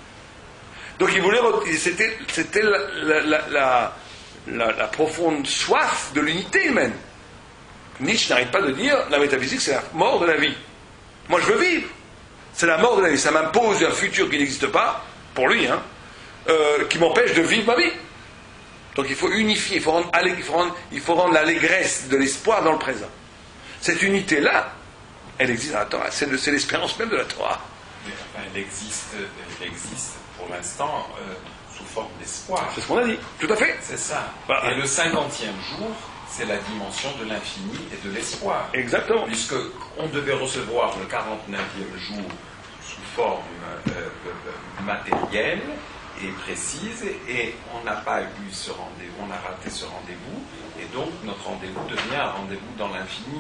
Donc ils voulaient, c'était, c'était la, la, la, la La, la profonde soif de l'unité humaine. Nietzsche n'arrête pas de dire la métaphysique c'est la mort de la vie. Moi je veux vivre. C'est la mort de la vie. Ça m'impose un futur qui n'existe pas, pour lui, hein, euh, qui m'empêche de vivre ma vie. Donc il faut unifier, il faut rendre, il faut rendre, il faut rendre l'allégresse de l'espoir dans le présent. Cette unité-là, elle existe dans la Torah. C'est, le, c'est l'espérance même de la Torah. Mais, enfin, elle existe, elle existe pour l'instant. Euh, sous forme d'espoir. C'est ce qu'on a dit, tout à fait. C'est ça. Voilà. Et le cinquantième jour, c'est la dimension de l'infini et de l'espoir. Exactement. Puisque on devait recevoir le quarante-neuvième jour sous forme euh, euh, matérielle et précise, et on n'a pas eu ce rendez-vous, on a raté ce rendez-vous, et donc notre rendez-vous devient un rendez-vous dans l'infini.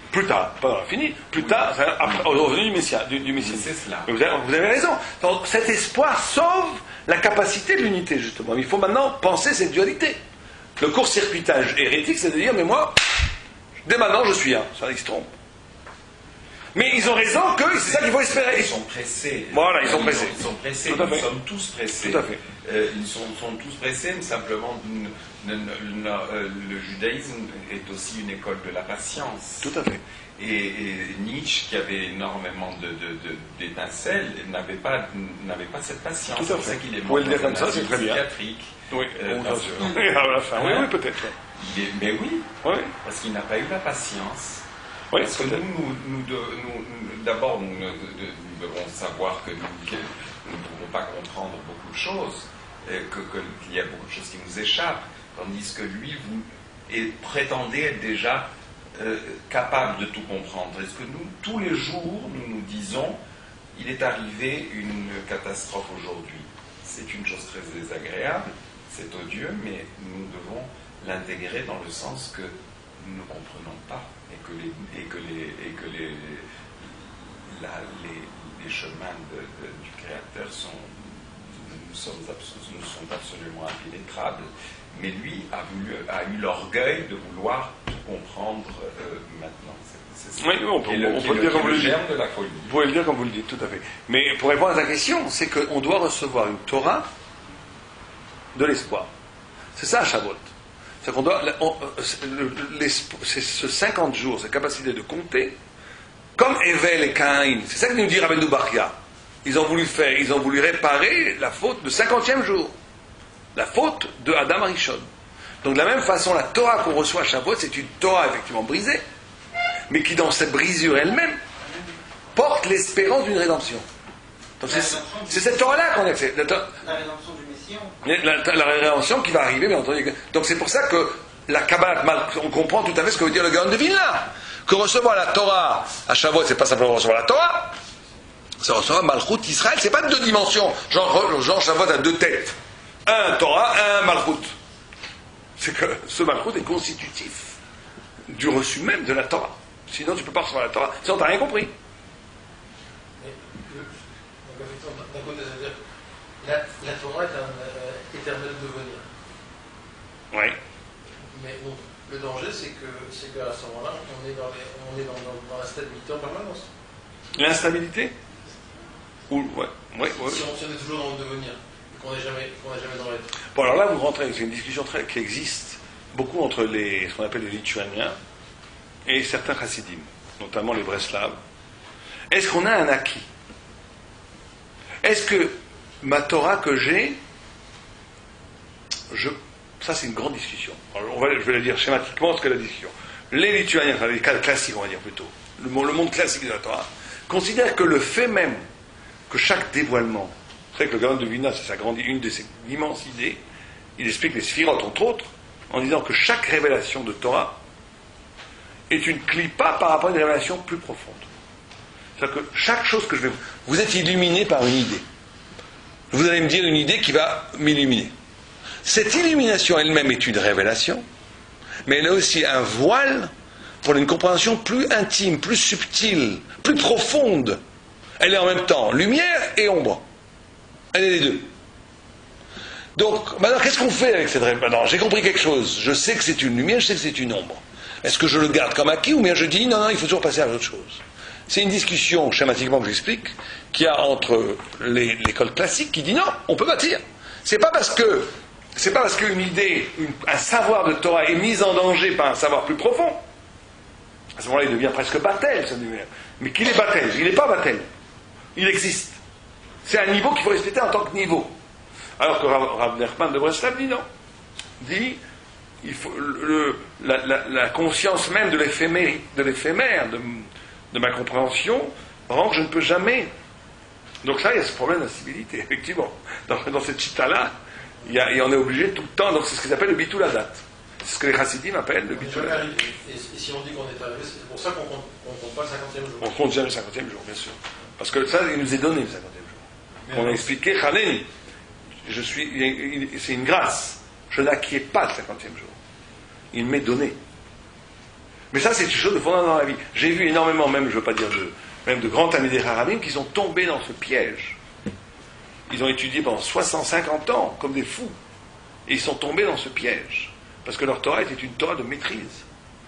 Plus tard, pas dans l'infini, plus tard, c'est après, au revenu du Messia, du, du Messie. C'est cela. Vous avez, vous avez raison. Donc, cet espoir sauve la capacité de l'unité, justement. Il faut maintenant penser cette dualité. Le court-circuitage hérétique, c'est de dire, mais moi, dès maintenant, je suis un. Ça, ils se trompent. Mais ils ont raison que c'est ça qu'il faut espérer. Ils sont pressés. Voilà, ils sont pressés. Ils sont pressés. Tout à fait. Nous sommes tous pressés. Tout à fait. Euh, ils sont, sont tous pressés, mais simplement, le, le, le, le judaïsme est aussi une école de la patience. Tout à fait. Et, et Nietzsche, qui avait énormément de, de, de, d'étincelles, n'avait pas, n'avait pas cette patience. Tout à C'est pour fait. ça qu'il est Vous pouvez mort le dire dans comme un ça, c'est asile très bien. psychiatrique. Oui, Euh, on parce va- que- oui, à la fin. Oui, Hein? oui, peut-être. Il est- mais oui, Oui, parce qu'il n'a pas eu la patience. oui, Parce que nous, peut-être. nous, nous, de- nous- nous- d'abord, nous, nous- nous devons savoir que nous que nous ne pouvons pas comprendre beaucoup de choses, et que, que- qu'il y a beaucoup de choses qui nous échappent, tandis que lui, vous et prétendez être déjà euh, capable de tout comprendre. Est-ce que nous, tous les jours, nous nous disons, il est arrivé une catastrophe aujourd'hui. C'est une chose très désagréable, c'est odieux, mais nous devons l'intégrer dans le sens que nous ne comprenons pas et que les, et que les, et que les, la- les, les chemins de- de- du Créateur sont, nous, sommes abso- nous sont absolument impénétrables. Mais lui a, voulu, a eu l'orgueil de vouloir tout comprendre euh, maintenant. C'est, c'est ça. Oui, on peut, Qui est le- on qui peut est le le- dire comme qui est vous le le dites. germe de la folie. Vous pouvez le dire comme vous le dites, tout à fait. Mais pour répondre à ta question, c'est qu'on doit recevoir une Torah de l'espoir. C'est ça, Shavuot. C'est qu'on doit, on- c'est le- l'espo- c'est ce cinquante jours, cette capacité de compter, comme Evel et Caïn. C'est ça que nous dit Rabbeinu Bachya. Ils ont voulu faire, ils ont voulu réparer la faute de cinquantième jour. La faute de Adam Arishon. Donc de la même façon, la Torah qu'on reçoit à Shavuot, c'est une Torah effectivement brisée, mais qui dans cette brisure elle-même porte l'espérance d'une rédemption. Donc c'est, c'est cette Torah-là qu'on a fait. La, Torah- La rédemption du Messie, on- la, la- la rédemption qui va arriver, bien entendu. Donc c'est pour ça que la Kabbalah, on comprend tout à fait ce que veut dire le Gaon de Vilna. Que recevoir la Torah à Shavuot, c'est pas simplement recevoir la Torah, c'est recevoir Malchut Israël. C'est pas de deux dimensions. Genre, genre Shavuot a deux têtes. Un Torah, un Malchut. C'est que ce Malchut est constitutif du reçu même de la Torah. Sinon, tu ne peux pas recevoir la Torah. Sinon, tu n'as rien compris. Mais le- donc, effectivement, d'un côté, ça veut dire que la, la Torah est un euh, éternel devenir. Oui. Mais bon, le danger, c'est que c'est qu'à ce moment-là, on est dans, les, on est dans, dans, dans la stabilité en permanence. L'instabilité. Ou, ouais, ouais, ouais. Si, on, si on est toujours dans le devenir, et qu'on n'est jamais, qu'on n'est jamais dans l'être. Bon, alors là, vous rentrez, c'est une discussion très, qui existe beaucoup entre les, ce qu'on appelle les Lituaniens et certains chassidim, notamment les Breslaves. Est-ce qu'on a un acquis? Est-ce que ma Torah que j'ai, je, ça c'est une grande discussion. Alors, on va, je vais la dire schématiquement ce qu'est la discussion. Les Lituaniens, enfin les cas classiques on va dire plutôt, le, monde- le monde classique de la Torah, considère que le fait même que chaque dévoilement, c'est vrai que le Gaon de Vilna, c'est sa grande, une de ses immenses idées, il explique les sphirotes entre autres, en disant que chaque révélation de Torah est une clipa par rapport à une révélation plus profonde. C'est-à-dire que chaque chose que je vais... Vous êtes illuminé par une idée. Vous allez me dire une idée qui va m'illuminer. Cette illumination elle-même est une révélation, mais elle est aussi un voile pour une compréhension plus intime, plus subtile, plus profonde. Elle est en même temps lumière et ombre. Elle est les deux. Donc, maintenant, qu'est-ce qu'on fait avec cette révélation? Maintenant, j'ai compris quelque chose. Je sais que c'est une lumière, je sais que c'est une ombre. Est-ce que je le garde comme acquis ou bien je dis non, non, il faut toujours passer à autre chose? C'est une discussion, schématiquement que j'explique, qu'il y a entre les- l'école classique qui dit non, on peut bâtir. C'est pas parce que c'est pas parce qu'une idée, une- un savoir de Torah est mis en danger par un savoir plus profond. À ce moment-là, il devient presque baptême, ça devient. Mais qu'il est baptême, il n'est pas baptême. Il existe. C'est un niveau qu'il faut respecter en tant que niveau. Alors que Rav, Rav Nachman de Breslav dit non. Dit il faut le, la, la- la conscience même de l'éphémère, de, l'éphémère de, de ma compréhension rend que je ne peux jamais. Donc ça, il y a ce problème d'incivilité, effectivement. Dans, dans cette chita-là, il y a, et on est obligé tout le temps, donc c'est ce qu'ils appellent le bitul adat. C'est ce que les chassidim appellent le On n'est bitul jamais adat. arrivé. Et, et si on dit qu'on est arrivé, c'est pour ça qu'on compte, qu'on compte pas le cinquantième jour. On compte jamais le cinquantième jour, bien sûr. Parce que ça, il nous est donné le cinquantième jour. On a expliqué, Khaleni, je suis, il- il- c'est une grâce. Je n'acquiers pas le cinquantième jour. Il m'est donné. Mais ça, c'est une chose de fondamental dans la vie. J'ai vu énormément, même, je ne veux pas dire de, même de grands Talmidei Chachamim, qui sont tombés dans ce piège. Ils ont étudié pendant soixante, cinquante ans, comme des fous. Et ils sont tombés dans ce piège. Parce que leur Torah était une Torah de maîtrise.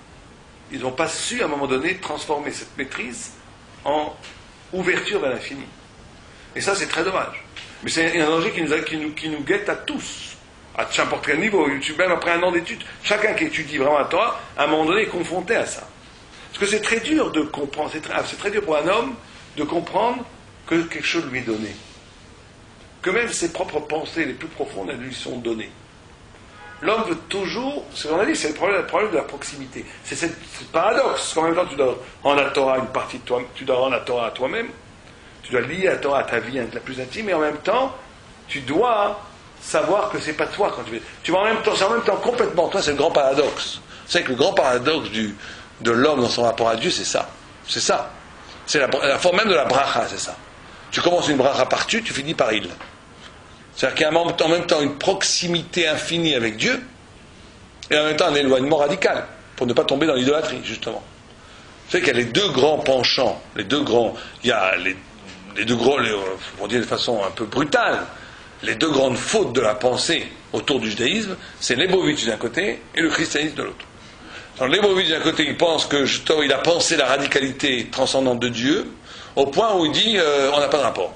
Ils n'ont pas su, à un moment donné, transformer cette maîtrise en ouverture vers l'infini. Et ça, c'est très dommage. Mais c'est un danger qui nous, qui nous, qui nous guette à tous, à n'importe quel niveau. Même après un an d'études, chacun qui étudie vraiment la Torah, à un moment donné, est confronté à ça. Parce que c'est très dur de comprendre, c'est très, c'est très dur pour un homme de comprendre que quelque chose lui est donné. Que même ses propres pensées les plus profondes, elles lui sont données. L'homme veut toujours, c'est ce qu'on a dit, c'est le problème, le problème de la proximité. C'est ce paradoxe, qu'en même temps tu dois rendre la Torah une partie de toi, tu dois rendre la Torah à toi-même, tu dois lier la Torah à ta vie la plus intime, et en même temps, tu dois savoir que c'est pas toi quand tu veux. Tu vas en même temps, c'est en même temps complètement toi, c'est le grand paradoxe. C'est que le grand paradoxe du, de l'homme dans son rapport à Dieu, c'est ça. C'est ça. C'est la, la forme même de la bracha, c'est ça. Tu commences une bracha par tu, tu finis par il. C'est-à-dire qu'il y a en même temps une proximité infinie avec Dieu, et en même temps un éloignement radical, pour ne pas tomber dans l'idolâtrie, justement. C'est qu'il y a les deux grands penchants, les deux grands, il y a les, les deux grands, les, pour dire de façon un peu brutale, les deux grandes fautes de la pensée autour du judaïsme, c'est Leibovitch d'un côté et le christianisme de l'autre. Dans Leibovitch d'un côté, il pense que justement, il a pensé la radicalité transcendante de Dieu, au point où il dit euh, on n'a pas de rapport.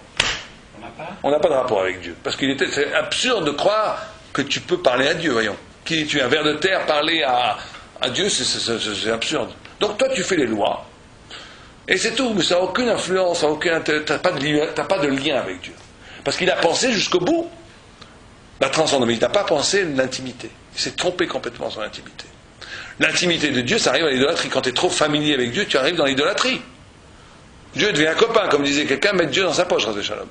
On n'a pas de rapport avec Dieu. Parce qu'il était, c'est absurde de croire que tu peux parler à Dieu, voyons. Qui es-tu, un ver de terre, parler à, à Dieu, c'est, c'est, c'est, c'est absurde. Donc toi, tu fais les lois, et c'est tout, mais ça n'a aucune influence, ça n'a aucun, t'as pas de, t'as pas de lien avec Dieu. Parce qu'il a pensé jusqu'au bout la transcendance, mais il n'a pas pensé l'intimité. Il s'est trompé complètement sur l'intimité. L'intimité de Dieu, ça arrive à l'idolâtrie. Quand tu es trop familier avec Dieu, tu arrives dans l'idolâtrie. Dieu devient un copain, comme disait quelqu'un, mettre Dieu dans sa poche, Ras Shalom.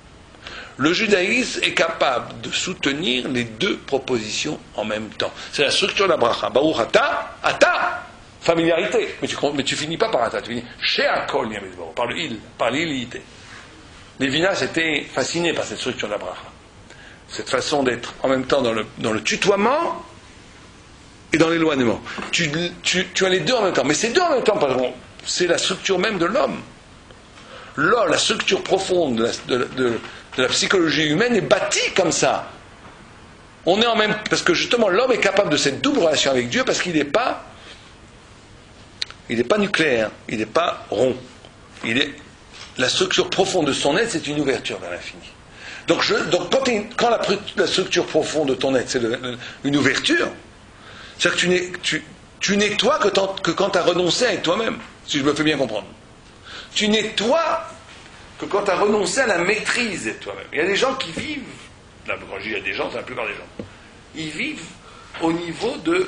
Le judaïsme est capable de soutenir les deux propositions en même temps. C'est la structure de la bracha. Baruch ata, ata, familiarité. Mais tu, mais tu finis pas par ata, tu finis chez Akol Yamedbor, par le il, par l'ilité. Les Vinas étaient fascinés par cette structure de la bracha. Cette façon d'être en même temps dans le, dans le tutoiement et dans l'éloignement. Tu, tu, tu as les deux en même temps. Mais ces deux en même temps, pardon, c'est la structure même de l'homme. L'homme, la structure profonde de la, de, de, de la psychologie humaine est bâtie comme ça. On est en même, parce que justement l'homme est capable de cette double relation avec Dieu parce qu'il n'est pas, il n'est pas nucléaire, il n'est pas rond. Il est, la structure profonde de son être, c'est une ouverture vers l'infini. Donc, je, donc quand, quand la, la structure profonde de ton être, c'est le, le, une ouverture, c'est-à-dire que tu n'es, tu, tu n'es toi que, que quand tu as renoncé à être toi-même, si je me fais bien comprendre. Tu n'es toi que quand tu as renoncé à la maîtrise de toi-même. Il y a des gens qui vivent, là, quand je dis il y a des gens, c'est la plupart des gens, ils vivent au niveau de,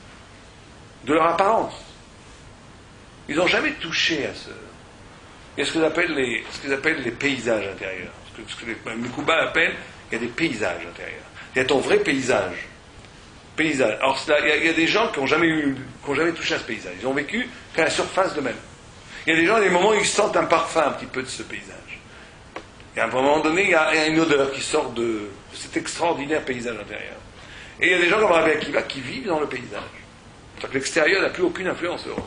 de leur apparence. Ils n'ont jamais touché à ce... Il y a ce qu'ils appellent les, ce qu'ils appellent les paysages intérieurs. Ce que, ce que les Mekouba appellent, il y a des paysages intérieurs. Il y a ton vrai paysage. Paysage. Alors, il y, a, il y a des gens qui n'ont jamais eu, qui n'ont jamais touché à ce paysage. Ils ont vécu qu'à la surface d'eux-mêmes. Il y a des gens, à des moments, ils sentent un parfum un petit peu de ce paysage. Et à un moment donné, il y a, il y a une odeur qui sort de cet extraordinaire paysage intérieur. Et il y a des gens comme Rabbi Akiva qui vivent dans le paysage. C'est-à-dire que l'extérieur n'a plus aucune influence sur eux.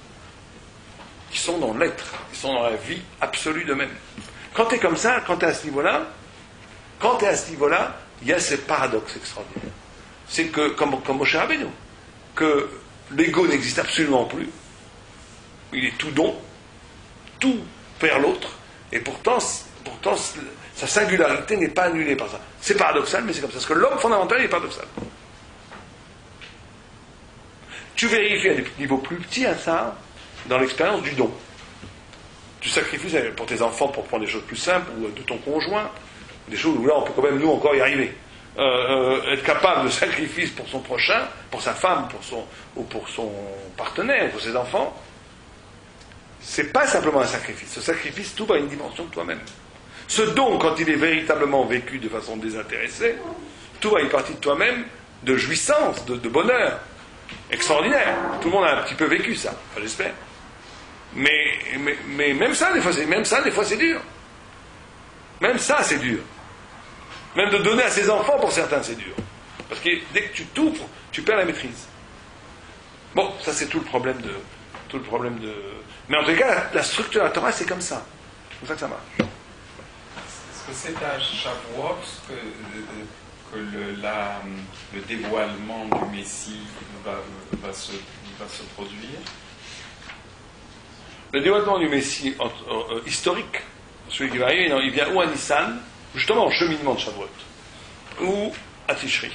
Ils sont dans l'être, ils sont dans la vie absolue d'eux-mêmes. Quand tu es comme ça, quand tu es à ce niveau-là, quand tu es à ce niveau-là, il y a ce paradoxe extraordinaire. C'est que, comme, comme Moshe Rabbeinu, que l'ego n'existe absolument plus. Il est tout don, tout vers l'autre, et pourtant, pourtant sa singularité n'est pas annulée par ça. C'est paradoxal, mais c'est comme ça. Parce que l'homme fondamental est paradoxal. Tu vérifies à des niveaux plus petits à ça, dans l'expérience du don. Tu sacrifies pour tes enfants pour prendre des choses plus simples, ou de ton conjoint, des choses où là on peut quand même nous encore y arriver. Euh, euh, être capable de sacrifice pour son prochain, pour sa femme, pour son, ou pour son partenaire, pour ses enfants, c'est pas simplement un sacrifice. Ce sacrifice, tout va à une dimension de toi-même. Ce don, quand il est véritablement vécu de façon désintéressée, tout va à une partie de toi-même, de jouissance, de, de bonheur, extraordinaire. Tout le monde a un petit peu vécu ça, enfin, j'espère. Mais, mais, mais même ça, des fois, c'est, même ça, des fois, c'est dur. Même ça, c'est dur. Même de donner à ses enfants, pour certains, c'est dur. Parce que dès que tu t'ouvres, tu perds la maîtrise. Bon, ça c'est tout le problème de... Tout le problème de... Mais en tout cas, la, la structure de la Torah, c'est comme ça. C'est comme ça que ça marche. Est-ce que c'est à Shavuot que, que le, la, le dévoilement du Messie va, va, se, va se produire? Le dévoilement du Messie euh, euh, historique, celui qui va arriver, il vient ou à Nissan, justement en cheminement de Shavuot, ou à Tishri.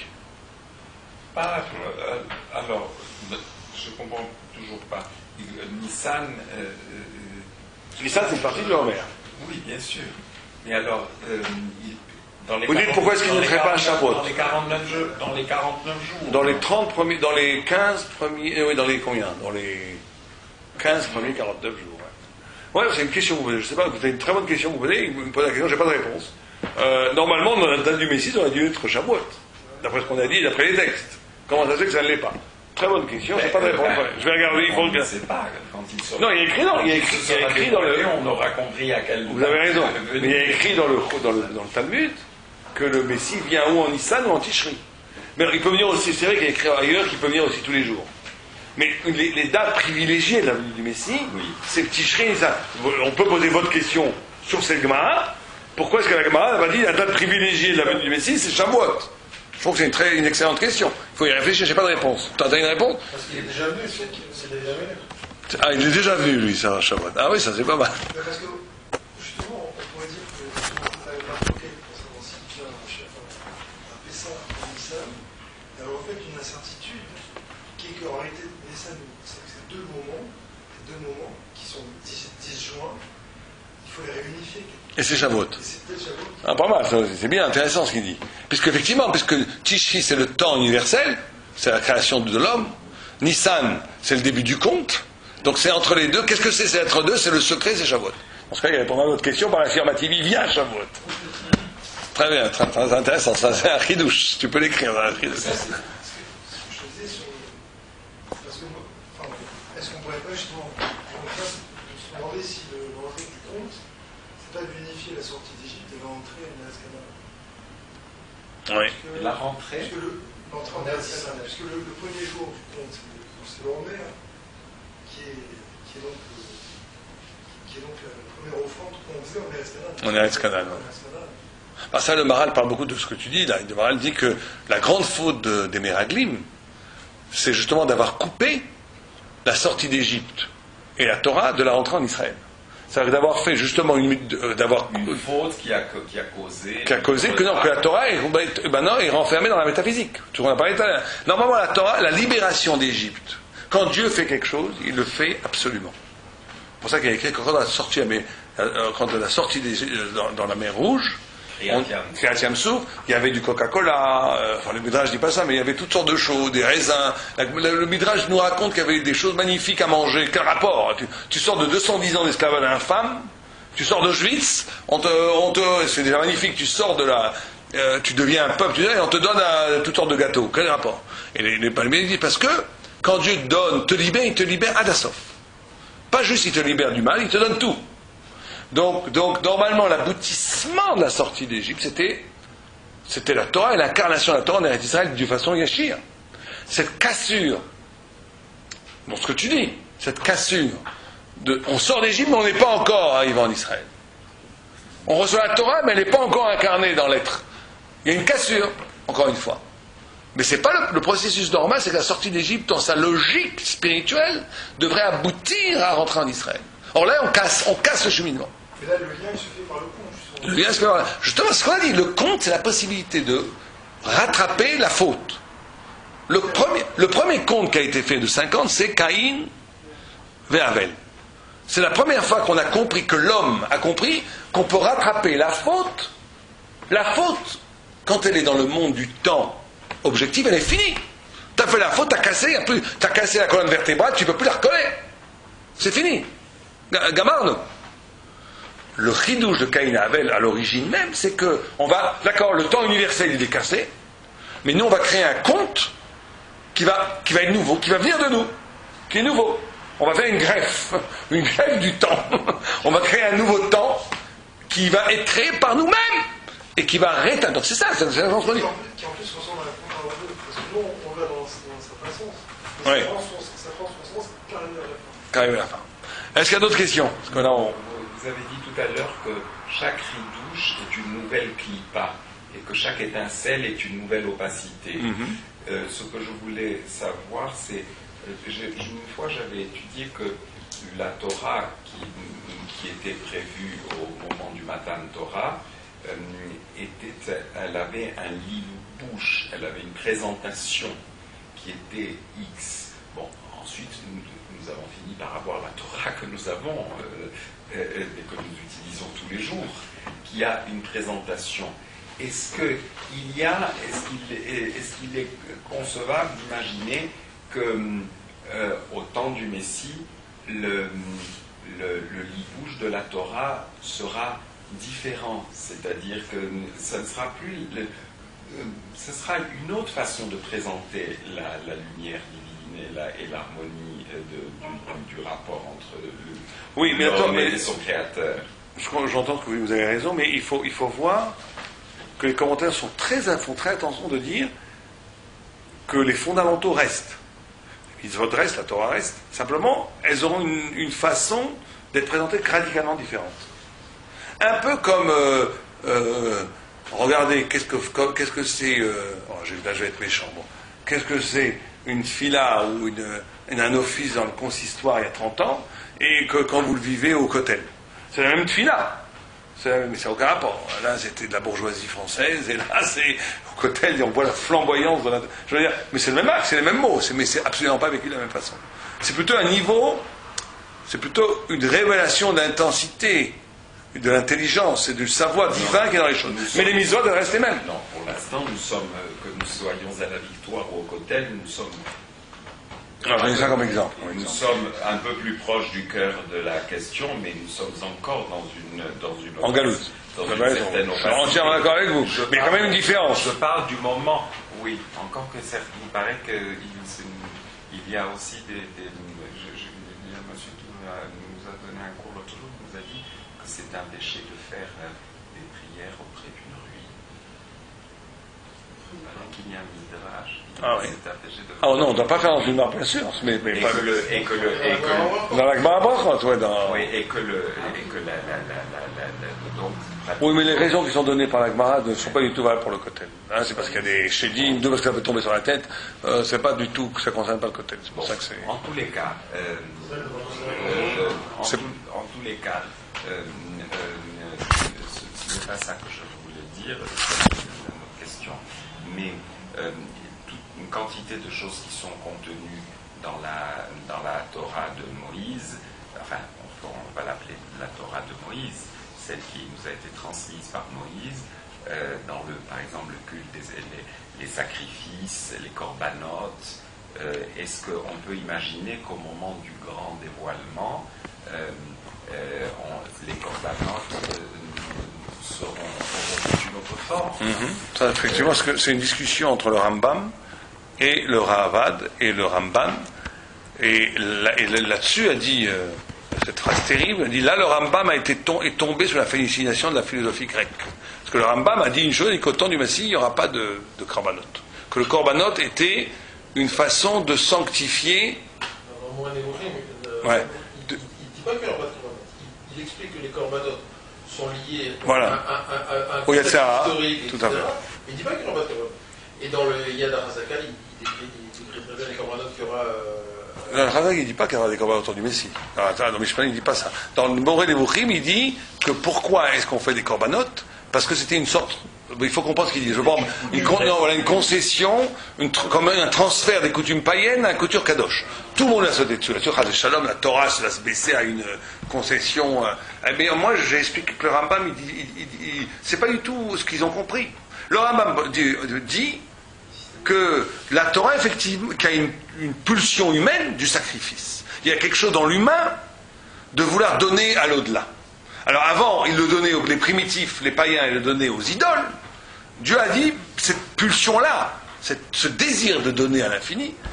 Pas, euh, alors, je comprends toujours pas. Nissan. Euh, euh, Nissan, c'est une partie de Homer. Oui, bien sûr. Mais alors, euh, il, dans les Vous dites pourquoi est-ce qu'il ne ferait pas un Shavuot? Dans les quarante-neuf jours. Dans les quarante-neuf jours. Dans les trente premiers, dans les quinze premiers, euh, oui, dans les combien? Dans les quinze premiers quarante-neuf jours. Ouais, ouais, c'est une question que vous posez. Je sais pas, vous avez une très bonne question que vous posez. Vous me posez la question, j'ai pas de réponse. Euh, normalement, dans la date du Messie, ça aurait dû être Shavuot. D'après ce qu'on a dit, d'après les textes. Comment ça se fait que ça ne l'est pas? Très bonne question, j'ai pas de réponse. Ouais. Je vais regarder, il faut on que... ne sait pas quand il sera. Non, il y a écrit dans, il y a écrit, il y a écrit dans le... On aura compris à quel... Vous avez raison. Mais il y a écrit dans le, dans le, dans le Talmud que le Messie vient ou en Nissan ou en Tishri. Mais il peut venir aussi, c'est vrai qu'il y a écrit ailleurs qu'il peut venir aussi tous les jours. Mais les, les dates privilégiées de la venue du Messie, oui, c'est Tishri et Nissan. On peut poser votre question sur cette Gemara. Pourquoi est-ce que la Gemara va dire la date privilégiée de la venue du Messie, c'est Shavuot? Je trouve que c'est une, très, une excellente question. Il faut y réfléchir, j'ai pas de réponse. T'as une réponse? Parce qu'il est déjà venu, c'est déjà venu. Ah, il est déjà venu, lui, ça, Shavuot. Ah oui, ça c'est pas mal. Mais parce que, justement, on pourrait dire que vous n'avez pas bloqué pour savoir si tu as un chef, un Pessah, un Nissan. Alors en fait, une incertitude qui est qu'en réalité, Nissan, c'est deux moments, deux moments qui sont dix juin, il faut les réunifier. Et c'est Shavuot. Et c'est peut-être Shavuot. Ah, pas mal, c'est bien intéressant ce qu'il dit. Puisque effectivement, puisque Tishri c'est le temps universel, c'est la création de l'homme, Nissan c'est le début du conte, donc c'est entre les deux. Qu'est-ce que c'est? C'est entre deux, c'est le secret, c'est Shavuot. Dans ce cas, il répond à votre question par l'affirmative, il vient Shavuot. Très bien, très, très intéressant, ça c'est un chidouche, tu peux l'écrire dans un chidouche. C'est ce que je disais sur. Parce que, enfin, est-ce qu'on pourrait pas justement, en face, se demander si l'enjeu du conte, c'est pas d'unifier la sortie d'Égypte et l'entrée en Escana? Oui. La rentrée. Puisque le, l'entrée en Escana, puisque le, le premier jour du conte, c'est le Homer, qui est, qui est donc, qui est donc la première offrande qu'on faisait en Escana. On est à Escana, non. Ah, ça, le Maral parle beaucoup de ce que tu dis là. Le Maral dit que la grande faute de, des Meraglim, c'est justement d'avoir coupé la sortie d'Égypte et la Torah de la rentrée en Israël. C'est-à-dire d'avoir fait justement une, d'avoir, une faute qui a, qui a causé... Qui a causé que, non, que la Torah est, ben non, est renfermée dans la métaphysique. Tu en as parlé tout à l'heure. Normalement, la Torah, la libération d'Égypte, quand Dieu fait quelque chose, il le fait absolument. C'est pour ça qu'il y a écrit que quand on a sorti, quand on a sorti dans, dans la mer Rouge, Kriyat Yam-Souf, il y avait du Coca-Cola, euh, enfin le Midrash dit pas ça, mais il y avait toutes sortes de choses, des raisins. La, la, le Midrash nous raconte qu'il y avait des choses magnifiques à manger. Quel rapport? Tu, tu sors de deux cent dix ans d'esclavage infâme, tu sors d'Auschwitz, on te, on te, c'est déjà magnifique, tu sors de la, euh, tu deviens un peuple, tu dis, et on te donne à, toutes sortes de gâteaux. Quel rapport? Et les, les palmiers disent parce que quand Dieu te donne, te libère, il te libère ad assof. Pas juste il te libère du mal, il te donne tout. Donc, donc, normalement, l'aboutissement de la sortie d'Égypte, c'était, c'était la Torah et l'incarnation de la Torah en Eretz Israël de façon yashir. Cette cassure, dans ce que tu dis, cette cassure, de, on sort d'Égypte, mais on n'est pas encore arrivé en Israël. On reçoit la Torah, mais elle n'est pas encore incarnée dans l'être. Il y a une cassure, encore une fois. Mais c'est pas le, le processus normal, c'est que la sortie d'Égypte, dans sa logique spirituelle, devrait aboutir à rentrer en Israël. Or là, on casse, on casse le cheminement. Mais là, le lien, il se fait par le conte. Le lien se fait par... Justement, ce qu'on a dit, le conte, c'est la possibilité de rattraper la faute. Le premier, le premier conte qui a été fait de cinquante, c'est Caïn vers Abel. C'est la première fois qu'on a compris, que l'homme a compris qu'on peut rattraper la faute. La faute, quand elle est dans le monde du temps objectif, elle est finie. T'as fait la faute, t'as cassé, plus, t'as cassé la colonne vertébrale, tu peux plus la recoller. C'est fini. Gamarno. Le chidouche de Caïn et Abel à l'origine même, c'est que on va, d'accord, le temps universel il est cassé, mais nous on va créer un conte qui va, qui va être nouveau, qui va venir de nous, qui est nouveau. On va faire une greffe, une greffe du temps. On va créer un nouveau temps qui va être créé par nous-mêmes et qui va rétablir. Donc c'est ça, c'est ce qu'on dit. Qui en plus ressemble à un ou deux, parce que nous, on va dans, dans certains sens. Oui. Ça prend son, ça prend son sens qu'arrivé à la fin. Qu'arrivé à la fin. Est-ce qu'il y a d'autres questions? Parce que là, on... Vous avez dit tout à l'heure que chaque ridouche est une nouvelle clipa et que chaque étincelle est une nouvelle opacité. Mm-hmm. euh, ce que je voulais savoir, c'est... Euh, une fois, j'avais étudié que la Torah qui, qui était prévue au moment du Matan Torah, euh, était, elle avait un limouche, elle avait une présentation qui était X. Bon, ensuite, nous, nous avons fini par avoir la Torah que nous avons euh, euh, et que nous utilisons tous les jours, qui a une présentation. Est-ce qu'il y a, est-ce qu'il est, est-ce qu'il est concevable d'imaginer que euh, au temps du Messie, le, le, le lit-bouche de la Torah sera différent, c'est-à-dire que ça ne sera plus, le, euh, ce sera une autre façon de présenter la, la lumière divine et, la, et l'harmonie de, du, du rapport entre le, oui, mais l'homme attends, et mais son créateur. J'entends que vous avez raison, mais il faut, il faut voir que les commentaires sont très, font très attention de dire que les fondamentaux restent. Ils restent, la Torah reste. Simplement, elles auront une, une façon d'être présentées radicalement différente. Un peu comme, euh, euh, regardez, qu'est-ce que, qu'est-ce que c'est, euh, oh, là je vais être méchant, bon, qu'est-ce que c'est une fila ou une, une, un office dans le consistoire il y a trente ans, et que quand vous le vivez au Kotel. C'est la même fila. C'est la même, mais ça n'a aucun rapport. Là, c'était de la bourgeoisie française, et là, c'est au Kotel, et on voit la flamboyance de la... Je veux dire, mais c'est le même acte, c'est les mêmes mots, c'est, mais c'est absolument pas vécu de la même façon. C'est plutôt un niveau, c'est plutôt une révélation d'intensité, de l'intelligence et du savoir divin qui est dans les choses. Mais sommes... les misodes restent les mêmes. Non, pour l'instant, nous sommes, euh, que nous soyons à la victoire ou au Kotel, nous sommes... Alors, je dis ça comme exemple. Nous exemple. sommes un peu plus proches du cœur de la question, mais nous sommes encore dans une... Dans une en galoute. Dans une certaine je suis entièrement d'accord avec vous. Je mais il y a quand même une différence. Je parle du moment, oui, encore que certes, il paraît qu'il il y a aussi des... des je, je, il y a un monsieur qui nous a, nous a donné un cours l'autre jour, qui nous a dit que c'est un péché de faire euh, des prières auprès d'une ruine. Alors qu'il y a un midrash. Ah oui. C'est un péché de... Ah non, on ne doit pas faire dans une marque, bien sûr. Mais, mais et, pas... que le, et que le... Et que le dans la Gemara Brachot, ouais, dans... Oui, et que le... Et que la... la, la, la, la, la donc, oui, mais les raisons qui sont données par la Gemara ne sont pas du tout valables pour le Kotel. Un, c'est parce qu'il y a des chédim, deux, parce que ça peut tomber sur la tête. Euh, c'est pas du tout que ça ne concerne pas le Kotel. C'est pour bon, ça que c'est... En tous les cas... Euh, euh, en, tout, en tous les cas... Euh, euh, ce, ce n'est pas ça que je voulais dire, c'est une autre question. Mais... Euh, une quantité de choses qui sont contenues dans la, dans la Torah de Moïse, enfin, on, on va l'appeler la Torah de Moïse, celle qui nous a été transmise par Moïse, euh, dans le, par exemple, le culte des les, les sacrifices, les corbanotes. Euh, est-ce qu'on peut imaginer qu'au moment du grand dévoilement, euh, euh, on, les corbanotes euh, seront, auront une autre forme? Mm-hmm. Ça, effectivement, euh, c'est une discussion entre le Rambam et le Rahavad et le Ramban, et, là, et là-dessus a dit euh, cette phrase terrible, a dit là le Rambam a été tom- est tombé sous la fascination de la philosophie grecque, parce que le Rambam a dit une chose, et qu'au temps du Messie il n'y aura pas de, de korbanot, que le korbanot était une façon de sanctifier. Ouais. Il ne dit pas qu'il n'y aura pas de korbanot, il, il explique que les korbanot sont liés voilà. à, à, à, à un oh, contexte historique, et tout cetera. À fait. Mais il ne dit pas qu'il n'y aura pas de korbanot. Et dans le Yad HaZakal, il il décrit très bien les corbanotes qu'il y aura. Euh... Le Razak, il ne dit pas qu'il y aura des corbanotes autour du Messie. Alors, dans le Mishpalim, il ne dit pas ça. Dans le Moré des Bouchim, il dit que pourquoi est-ce qu'on fait des corbanotes? Parce que c'était une sorte. Il faut comprendre ce qu'il dit. Je pense une, con, non, voilà, une concession, une, comme un transfert des coutumes païennes à une couture kadosh. Tout le monde a sauté dessus. La Torah de Shalom, la Torah va se baisser à une concession. Euh, mais moi, j'explique que le Rambam, il dit, il, il, il, c'est pas du tout ce qu'ils ont compris. Le Rambam dit, dit que la Torah, effectivement, qui a une, une pulsion humaine du sacrifice. Il y a quelque chose dans l'humain de vouloir donner à l'au-delà. Alors avant, il le donnait aux les primitifs, les païens, il le donnait aux idoles. Dieu a dit, cette pulsion-là, cette, ce désir de donner à l'infini,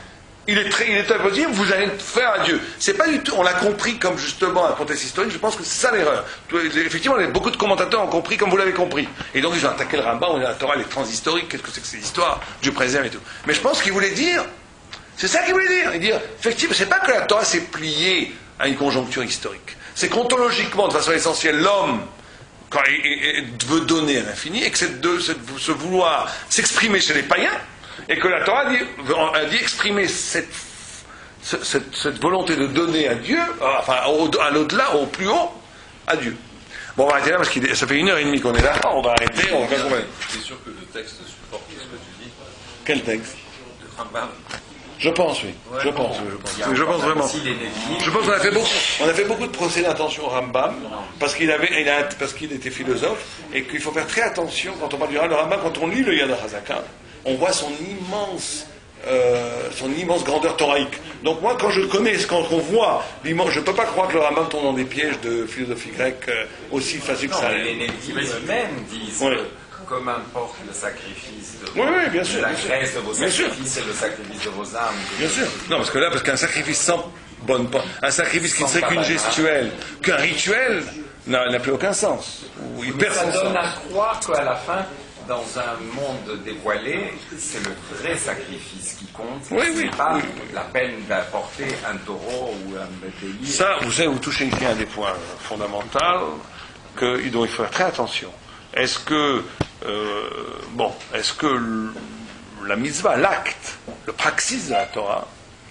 Il est très, il est impossible, vous allez faire à Dieu. C'est pas du tout, on l'a compris comme justement un contexte historique, je pense que c'est ça l'erreur. Effectivement, beaucoup de commentateurs ont compris comme vous l'avez compris. Et donc ils ont attaqué le Rambam, on a la Torah, elle est transhistorique, qu'est-ce que c'est que ces histoires, Dieu préserve et tout. Mais je pense qu'il voulait dire, c'est ça qu'il voulait dire. Il dit, effectivement, c'est pas que la Torah s'est pliée à une conjoncture historique. C'est qu'ontologiquement, de façon essentielle, l'homme, quand il, il, il veut donner à l'infini, et que c'est de ce vouloir s'exprimer chez les païens, et que la Torah dit, a dit exprimer cette, cette, cette volonté de donner à Dieu, enfin au, à l'au-delà, au plus haut, à Dieu. Bon, on va arrêter là parce que ça fait une heure et demie qu'on est là, on va arrêter, on va faire combien ? Tu es sûr que le texte supporte ce que tu dis ? Quel texte ? Le Rambam. Je pense, oui. Ouais, je bon, pense, oui, je pense. a Oui, je pense vraiment. Je pense qu'on a fait beaucoup, on a fait beaucoup de procès d'intention au Rambam, parce qu'il avait, il a, parce qu'il était philosophe, et qu'il faut faire très attention quand on parle du Rambam, quand on lit le Yad HaZaka, on voit son immense, euh, son immense grandeur thoraïque. Donc moi, quand je connais, quand on voit l'immense, je ne peux pas croire que le Rambam tombe dans des pièges de philosophie grecque euh, aussi faciles que Non, ça. mais les Névi'im eux-mêmes disent Oui. que comme importe le sacrifice de, Oui, oui, bien sûr, la bien sûr. graisse de vos Bien sûr. sacrifices et le sacrifice de vos âmes. Bien sûr. Non, parce que là, parce qu'un sacrifice sans bonne part, un sacrifice qui ne serait qu'une gestuelle, qu'un rituel, n'a, n'a plus aucun sens. Ou il perd Ça son donne sens. à croire qu'à la fin, dans un monde dévoilé, c'est le vrai sacrifice qui compte. Oui, c'est oui, pas oui. la peine d'apporter un taureau ou un bélier. Ça, vous savez, vous touchez ici un des points fondamentaux qu'il doit faire très attention. Est-ce que, euh, bon, est-ce que l- la mitzvah, l'acte, le praxis de la Torah,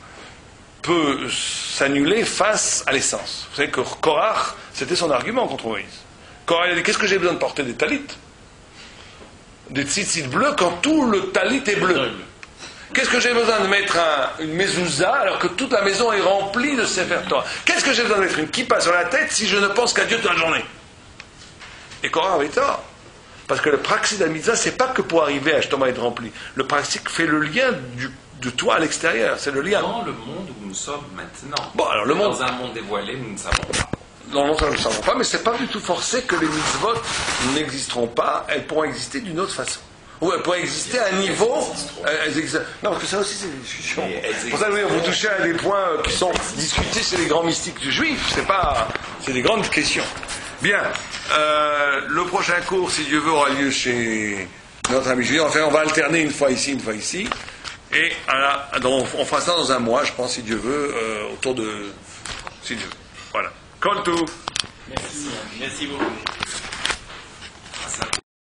peut s'annuler face à l'essence? Vous savez que Korach, c'était son argument contre Moïse. Korach, il a dit, qu'est-ce que j'ai besoin de porter des talits? Des tzitzit bleus quand tout le talit est bleu. Qu'est-ce que j'ai besoin de mettre un, une mezouza alors que toute la maison est remplie de Sefer Torah? Qu'est-ce que j'ai besoin de mettre une kippa sur la tête si je ne pense qu'à Dieu toute la journée? Et Korach avait tort. Parce que le praxis de la mitzvah, c'est pas que pour arriver à justement être rempli. Le praxis fait le lien du, de toi à l'extérieur. C'est le lien. Dans le monde où nous sommes maintenant. Bon, alors le monde. Dans un monde dévoilé, nous ne savons pas. Non, non, ça, nous ne savons pas, mais c'est pas du tout forcé que les mitzvot n'existeront pas. Elles pourront exister d'une autre façon. Ou elles pourraient exister à un niveau. Elles existent. Non, parce que ça aussi, c'est des discussions. C'est pour ça que oui, vous touchez à des points qui sont discutés chez les grands mystiques du juif. C'est pas. C'est des grandes questions. Bien. Euh, le prochain cours, si Dieu veut, aura lieu chez notre ami Julien. Enfin, on va alterner une fois ici, une fois ici. Et voilà, donc, on fera ça dans un mois, je pense, si Dieu veut, euh, autour de. Si Dieu veut. Voilà. Kol Tov. Merci, merci beaucoup.